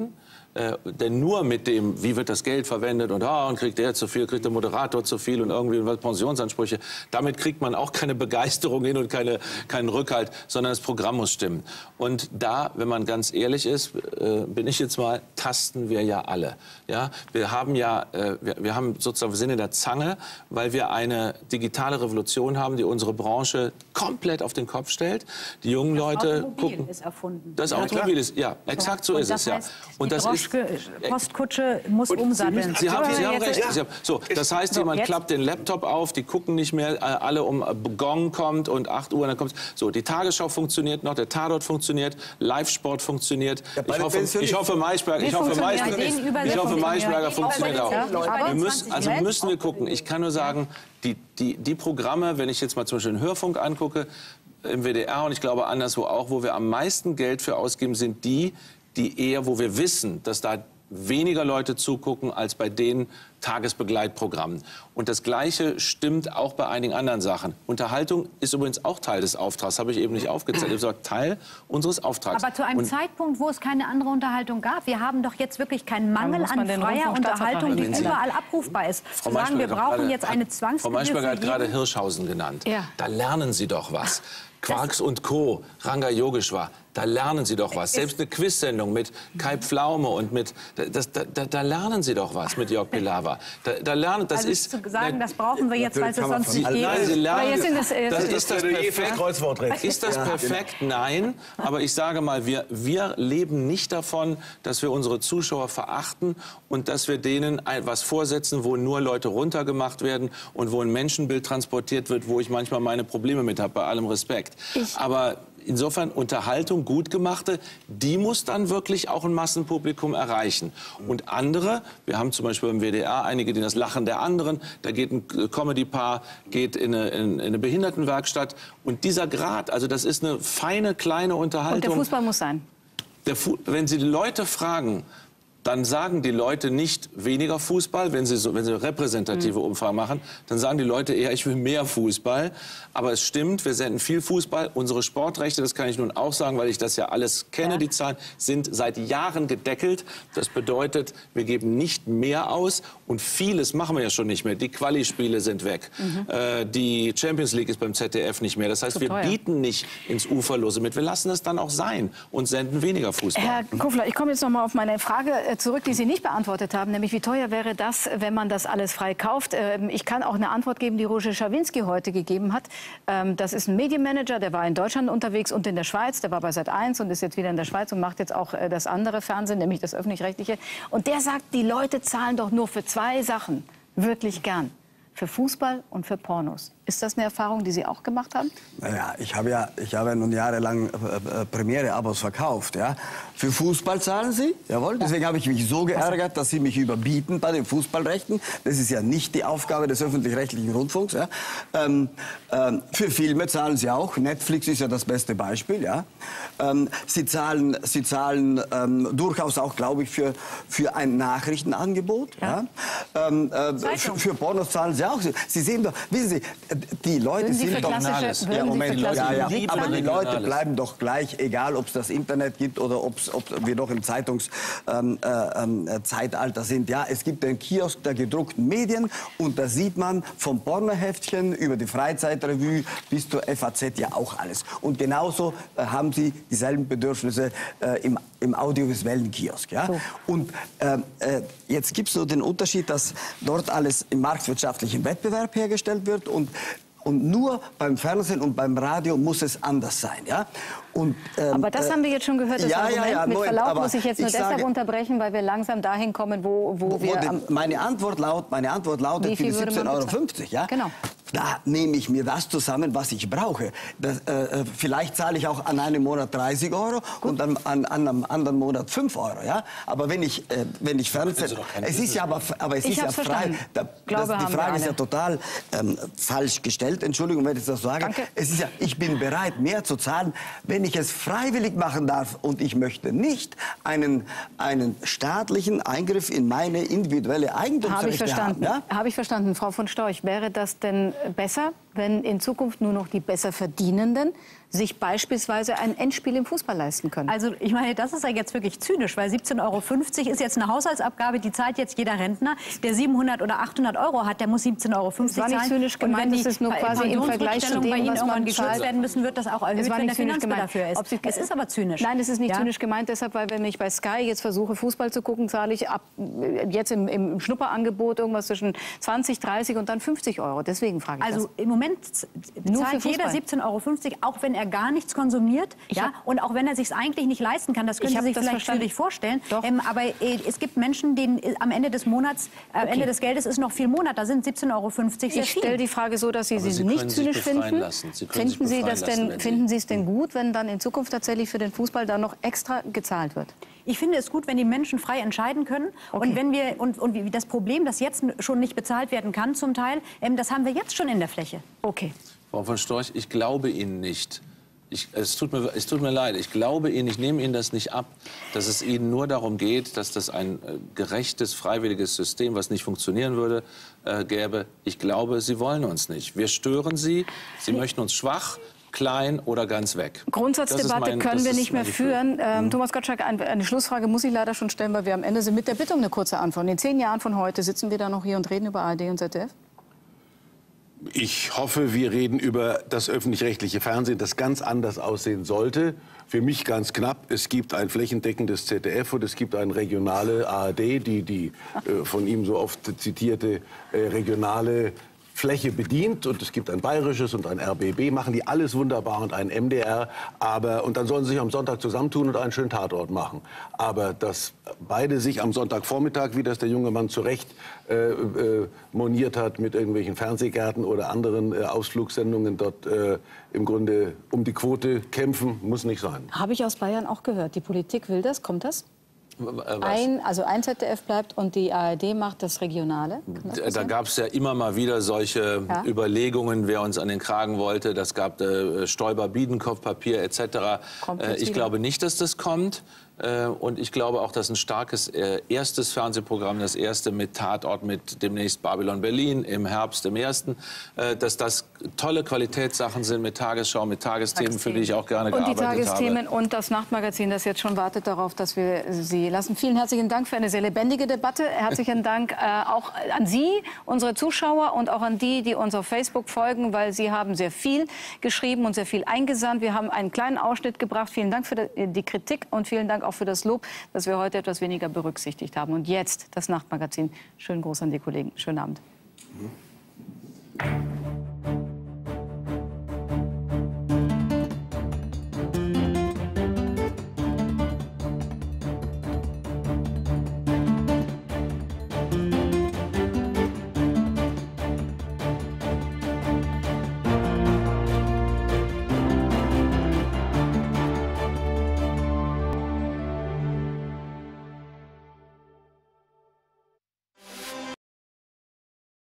Denn nur mit dem, wie wird das Geld verwendet und kriegt der zu viel, kriegt der Moderator zu viel und irgendwie Pensionsansprüche, damit kriegt man auch keine Begeisterung hin und keinen Rückhalt, sondern das Programm muss stimmen. Und da, wenn man ganz ehrlich ist, bin ich jetzt mal, tasten wir ja alle. Ja? Wir haben sozusagen, wir sind in der Zange, weil wir eine digitale Revolution haben, die unsere Branche komplett auf den Kopf stellt. Die jungen Leute gucken. Ist erfunden. Das Automobil ist, ja, exakt so ist es. Ja. Und das ist Postkutsche muss umsatteln. Sie haben recht. So, das heißt, jemand klappt den Laptop auf, die gucken nicht mehr, alle Gong kommt und 8 Uhr, dann kommt so, die Tagesschau funktioniert noch, der Tatort funktioniert, Live-Sport funktioniert. Ich hoffe, Maischberger funktioniert auch. Also müssen wir gucken. Ich kann nur sagen, die Programme, wenn ich jetzt mal zum Beispiel den Hörfunk angucke, im WDR und ich glaube anderswo auch, wo wir am meisten Geld für ausgeben, sind die eher, wo wir wissen, dass da weniger Leute zugucken als bei den Tagesbegleitprogrammen. Und das Gleiche stimmt auch bei einigen anderen Sachen. Unterhaltung ist übrigens auch Teil des Auftrags, habe ich eben nicht aufgezählt. Ich habe gesagt, Teil unseres Auftrags. Aber zu einem Zeitpunkt, wo es keine andere Unterhaltung gab. Wir haben doch jetzt wirklich keinen Mangel an freier Unterhaltung, die überall abrufbar ist. Zu sagen, wir brauchen jetzt eine Zwangsgebühr. Frau Maischberger hat gerade Hirschhausen genannt. Ja. Da lernen Sie doch was. Quarks und Co., Ranga Yogeshwar, da lernen Sie doch was. Selbst eine Quizsendung mit Kai Pflaume und da lernen Sie doch was mit Jörg Pilawa. Da lernen, das also ist zu sagen, das brauchen wir jetzt, weil es sonst nicht geht. Nein, Sie lernen, ist das perfekt? Ist das perfekt? Nein. Aber ich sage mal, wir leben nicht davon, dass wir unsere Zuschauer verachten und dass wir denen was vorsetzen, wo nur Leute runtergemacht werden und wo ein Menschenbild transportiert wird, wo ich manchmal meine Probleme mit habe, bei allem Respekt. Aber insofern Unterhaltung, gut gemachte, die muss dann wirklich auch ein Massenpublikum erreichen. Und andere, wir haben zum Beispiel im WDR einige, die das Lachen der anderen, da geht ein Comedy-Paar, geht in eine Behindertenwerkstatt. Und dieser Grad, also das ist eine feine, kleine Unterhaltung. Und der Fußball muss sein. Wenn Sie die Leute fragen, dann sagen die Leute nicht weniger Fußball, wenn sie repräsentative Umfragen machen, dann sagen die Leute eher, ich will mehr Fußball. Aber es stimmt, wir senden viel Fußball. Unsere Sportrechte, das kann ich nun auch sagen, weil ich das ja alles kenne, die Zahlen, sind seit Jahren gedeckelt. Das bedeutet, wir geben nicht mehr aus und vieles machen wir ja schon nicht mehr. Die Quali-Spiele sind weg. Die Champions League ist beim ZDF nicht mehr. Das heißt, wir bieten nicht ins Uferlose mit. Wir lassen es dann auch sein und senden weniger Fußball. Herr Kofler, ich komme jetzt noch mal auf meine Frage zurück, die Sie nicht beantwortet haben, nämlich wie teuer wäre das, wenn man das alles frei kauft. Ich kann auch eine Antwort geben, die Roger Schawinski heute gegeben hat. Das ist ein Medienmanager, der war in Deutschland unterwegs und in der Schweiz. Der war bei Sat.1 und ist jetzt wieder in der Schweiz und macht jetzt auch das andere Fernsehen, nämlich das Öffentlich-Rechtliche. Und der sagt, die Leute zahlen doch nur für 2 Sachen wirklich gern. Für Fußball und für Pornos. Ist das eine Erfahrung, die Sie auch gemacht haben? Naja, ich habe ja nun jahrelang Premiere-Abos verkauft. Ja. Für Fußball zahlen Sie, jawohl. Deswegen habe ich mich so geärgert, dass Sie mich überbieten bei den Fußballrechten. Das ist ja nicht die Aufgabe des öffentlich-rechtlichen Rundfunks. Ja. Für Filme zahlen Sie auch. Netflix ist ja das beste Beispiel. Ja. Sie zahlen durchaus auch, glaube ich, für ein Nachrichtenangebot. Ja. Für Pornos zahlen Sie auch. Sie sehen doch, wissen Sie, die Leute sind doch ja, Moment, aber die Leute bleiben doch gleich, egal ob es das Internet gibt oder ob wir noch im Zeitungszeitalter sind. Ja, es gibt den Kiosk der gedruckten Medien und da sieht man vom Pornoheftchen über die Freizeitrevue bis zur FAZ ja auch alles. Und genauso haben sie dieselben Bedürfnisse im audiovisuellen Kiosk. Ja? So. Und jetzt gibt es so den Unterschied, dass dort alles im marktwirtschaftlichen Wettbewerb hergestellt wird und nur beim Fernsehen und beim Radio muss es anders sein. Ja? Und, aber das haben wir jetzt schon gehört, das Argument. Mit Verlaub muss ich jetzt nur deshalb unterbrechen, weil wir langsam dahin kommen, wo wir... Meine Antwort lautet für die 17,50 €. Ja? Genau. Da nehme ich mir das zusammen, was ich brauche. Vielleicht zahle ich auch an einem Monat 30 € und an einem anderen Monat 5 €. Ja? Aber wenn ich Fernsehen... Es ist ja frei. Die Frage ist ja total falsch gestellt. Entschuldigung, wenn ich das sage. Danke. Es ist ja, ich bin bereit, mehr zu zahlen, wenn ich es freiwillig machen darf. Und ich möchte nicht einen staatlichen Eingriff in meine individuelle Eigentumsrechte haben. Ja? Habe ich verstanden. Frau von Storch, wäre das denn besser, wenn in Zukunft nur noch die Besserverdienenden sich beispielsweise ein Endspiel im Fußball leisten können? Also ich meine, das ist ja jetzt wirklich zynisch, weil 17,50 € ist jetzt eine Haushaltsabgabe, die zahlt jetzt jeder Rentner, der 700 oder 800 € hat, der muss 17,50 € zahlen. Das war nicht zynisch gemeint, das ist nur quasi im Vergleich zu dem, was man geschützt werden müssen, wird das auch erhöht, wenn der Finanzmittel dafür ist. Es ist aber zynisch. Nein, es ist nicht zynisch gemeint, deshalb, weil wenn ich bei Sky jetzt versuche, Fußball zu gucken, zahle ich ab jetzt im Schnupperangebot irgendwas zwischen 20, 30 und dann 50 €. Deswegen frage ich Also das. im Moment zahlt jeder 17,50 €, auch wenn er gar nichts konsumiert, ja, und auch wenn er sich eigentlich nicht leisten kann. Das können Sie sich vielleicht schwierig vorstellen. Aber es gibt Menschen, denen am Ende des Monats, am Ende des Geldes ist noch viel Monat. Da sind 17,50 € sehr Ich stelle die Frage so, dass Sie sie nicht zynisch finden. Finden Sie es denn gut, wenn dann in Zukunft tatsächlich für den Fußball da noch extra gezahlt wird? Ich finde es gut, wenn die Menschen frei entscheiden können. Okay. Und wenn wir und das Problem, das jetzt schon nicht bezahlt werden kann, zum Teil, das haben wir jetzt schon in der Fläche. Okay. Frau von Storch, ich glaube Ihnen nicht. Es tut mir leid, ich glaube Ihnen, ich nehme Ihnen das nicht ab, dass es Ihnen nur darum geht, dass das ein gerechtes, freiwilliges System, was nicht funktionieren würde, gäbe. Ich glaube, Sie wollen uns nicht. Wir stören Sie, Sie möchten uns schwach, klein oder ganz weg. Grundsatzdebatte können wir nicht mehr führen. Thomas Gottschalk, eine Schlussfrage muss ich leider schon stellen, weil wir am Ende sind. Mit der Bitte um eine kurze Antwort. In 10 Jahren von heute sitzen wir da noch hier und reden über ARD und ZDF? Ich hoffe, wir reden über das öffentlich-rechtliche Fernsehen, das ganz anders aussehen sollte. Für mich ganz knapp, es gibt ein flächendeckendes ZDF und es gibt eine regionale ARD, die von ihm so oft zitierte regionale Fläche bedient, und es gibt ein bayerisches und ein RBB, machen die alles wunderbar, und ein MDR, und dann sollen sie sich am Sonntag zusammentun und einen schönen Tatort machen. Aber dass beide sich am Sonntagvormittag, wie das der junge Mann zu Recht moniert hat, mit irgendwelchen Fernsehgärten oder anderen Ausflugssendungen dort im Grunde um die Quote kämpfen, muss nicht sein. Habe ich aus Bayern auch gehört. Die Politik will das, kommt das? Also ein ZDF bleibt und die ARD macht das Regionale? Da gab es ja immer mal wieder solche Überlegungen, wer uns an den Kragen wollte. Das gab Stoiber-Biedenkopf-Papier etc. Ich glaube nicht, dass das kommt. Und ich glaube auch, dass ein starkes erstes Fernsehprogramm, das erste mit Tatort, mit demnächst Babylon Berlin im Herbst, im ersten, dass das tolle Qualitätssachen sind mit Tagesschau, mit Tagesthemen, für die ich auch gerne gearbeitet habe. Und die Tagesthemen und das Nachtmagazin, das jetzt schon wartet darauf, dass wir Sie lassen. Vielen herzlichen Dank für eine sehr lebendige Debatte. Herzlichen Dank auch an Sie, unsere Zuschauer, und auch an die, die uns auf Facebook folgen, weil Sie haben sehr viel geschrieben und sehr viel eingesandt. Wir haben einen kleinen Ausschnitt gebracht. Vielen Dank für die Kritik und vielen Dank auch für das Lob, dass wir heute etwas weniger berücksichtigt haben. Und jetzt das Nachtmagazin. Schönen Gruß an die Kollegen. Schönen Abend.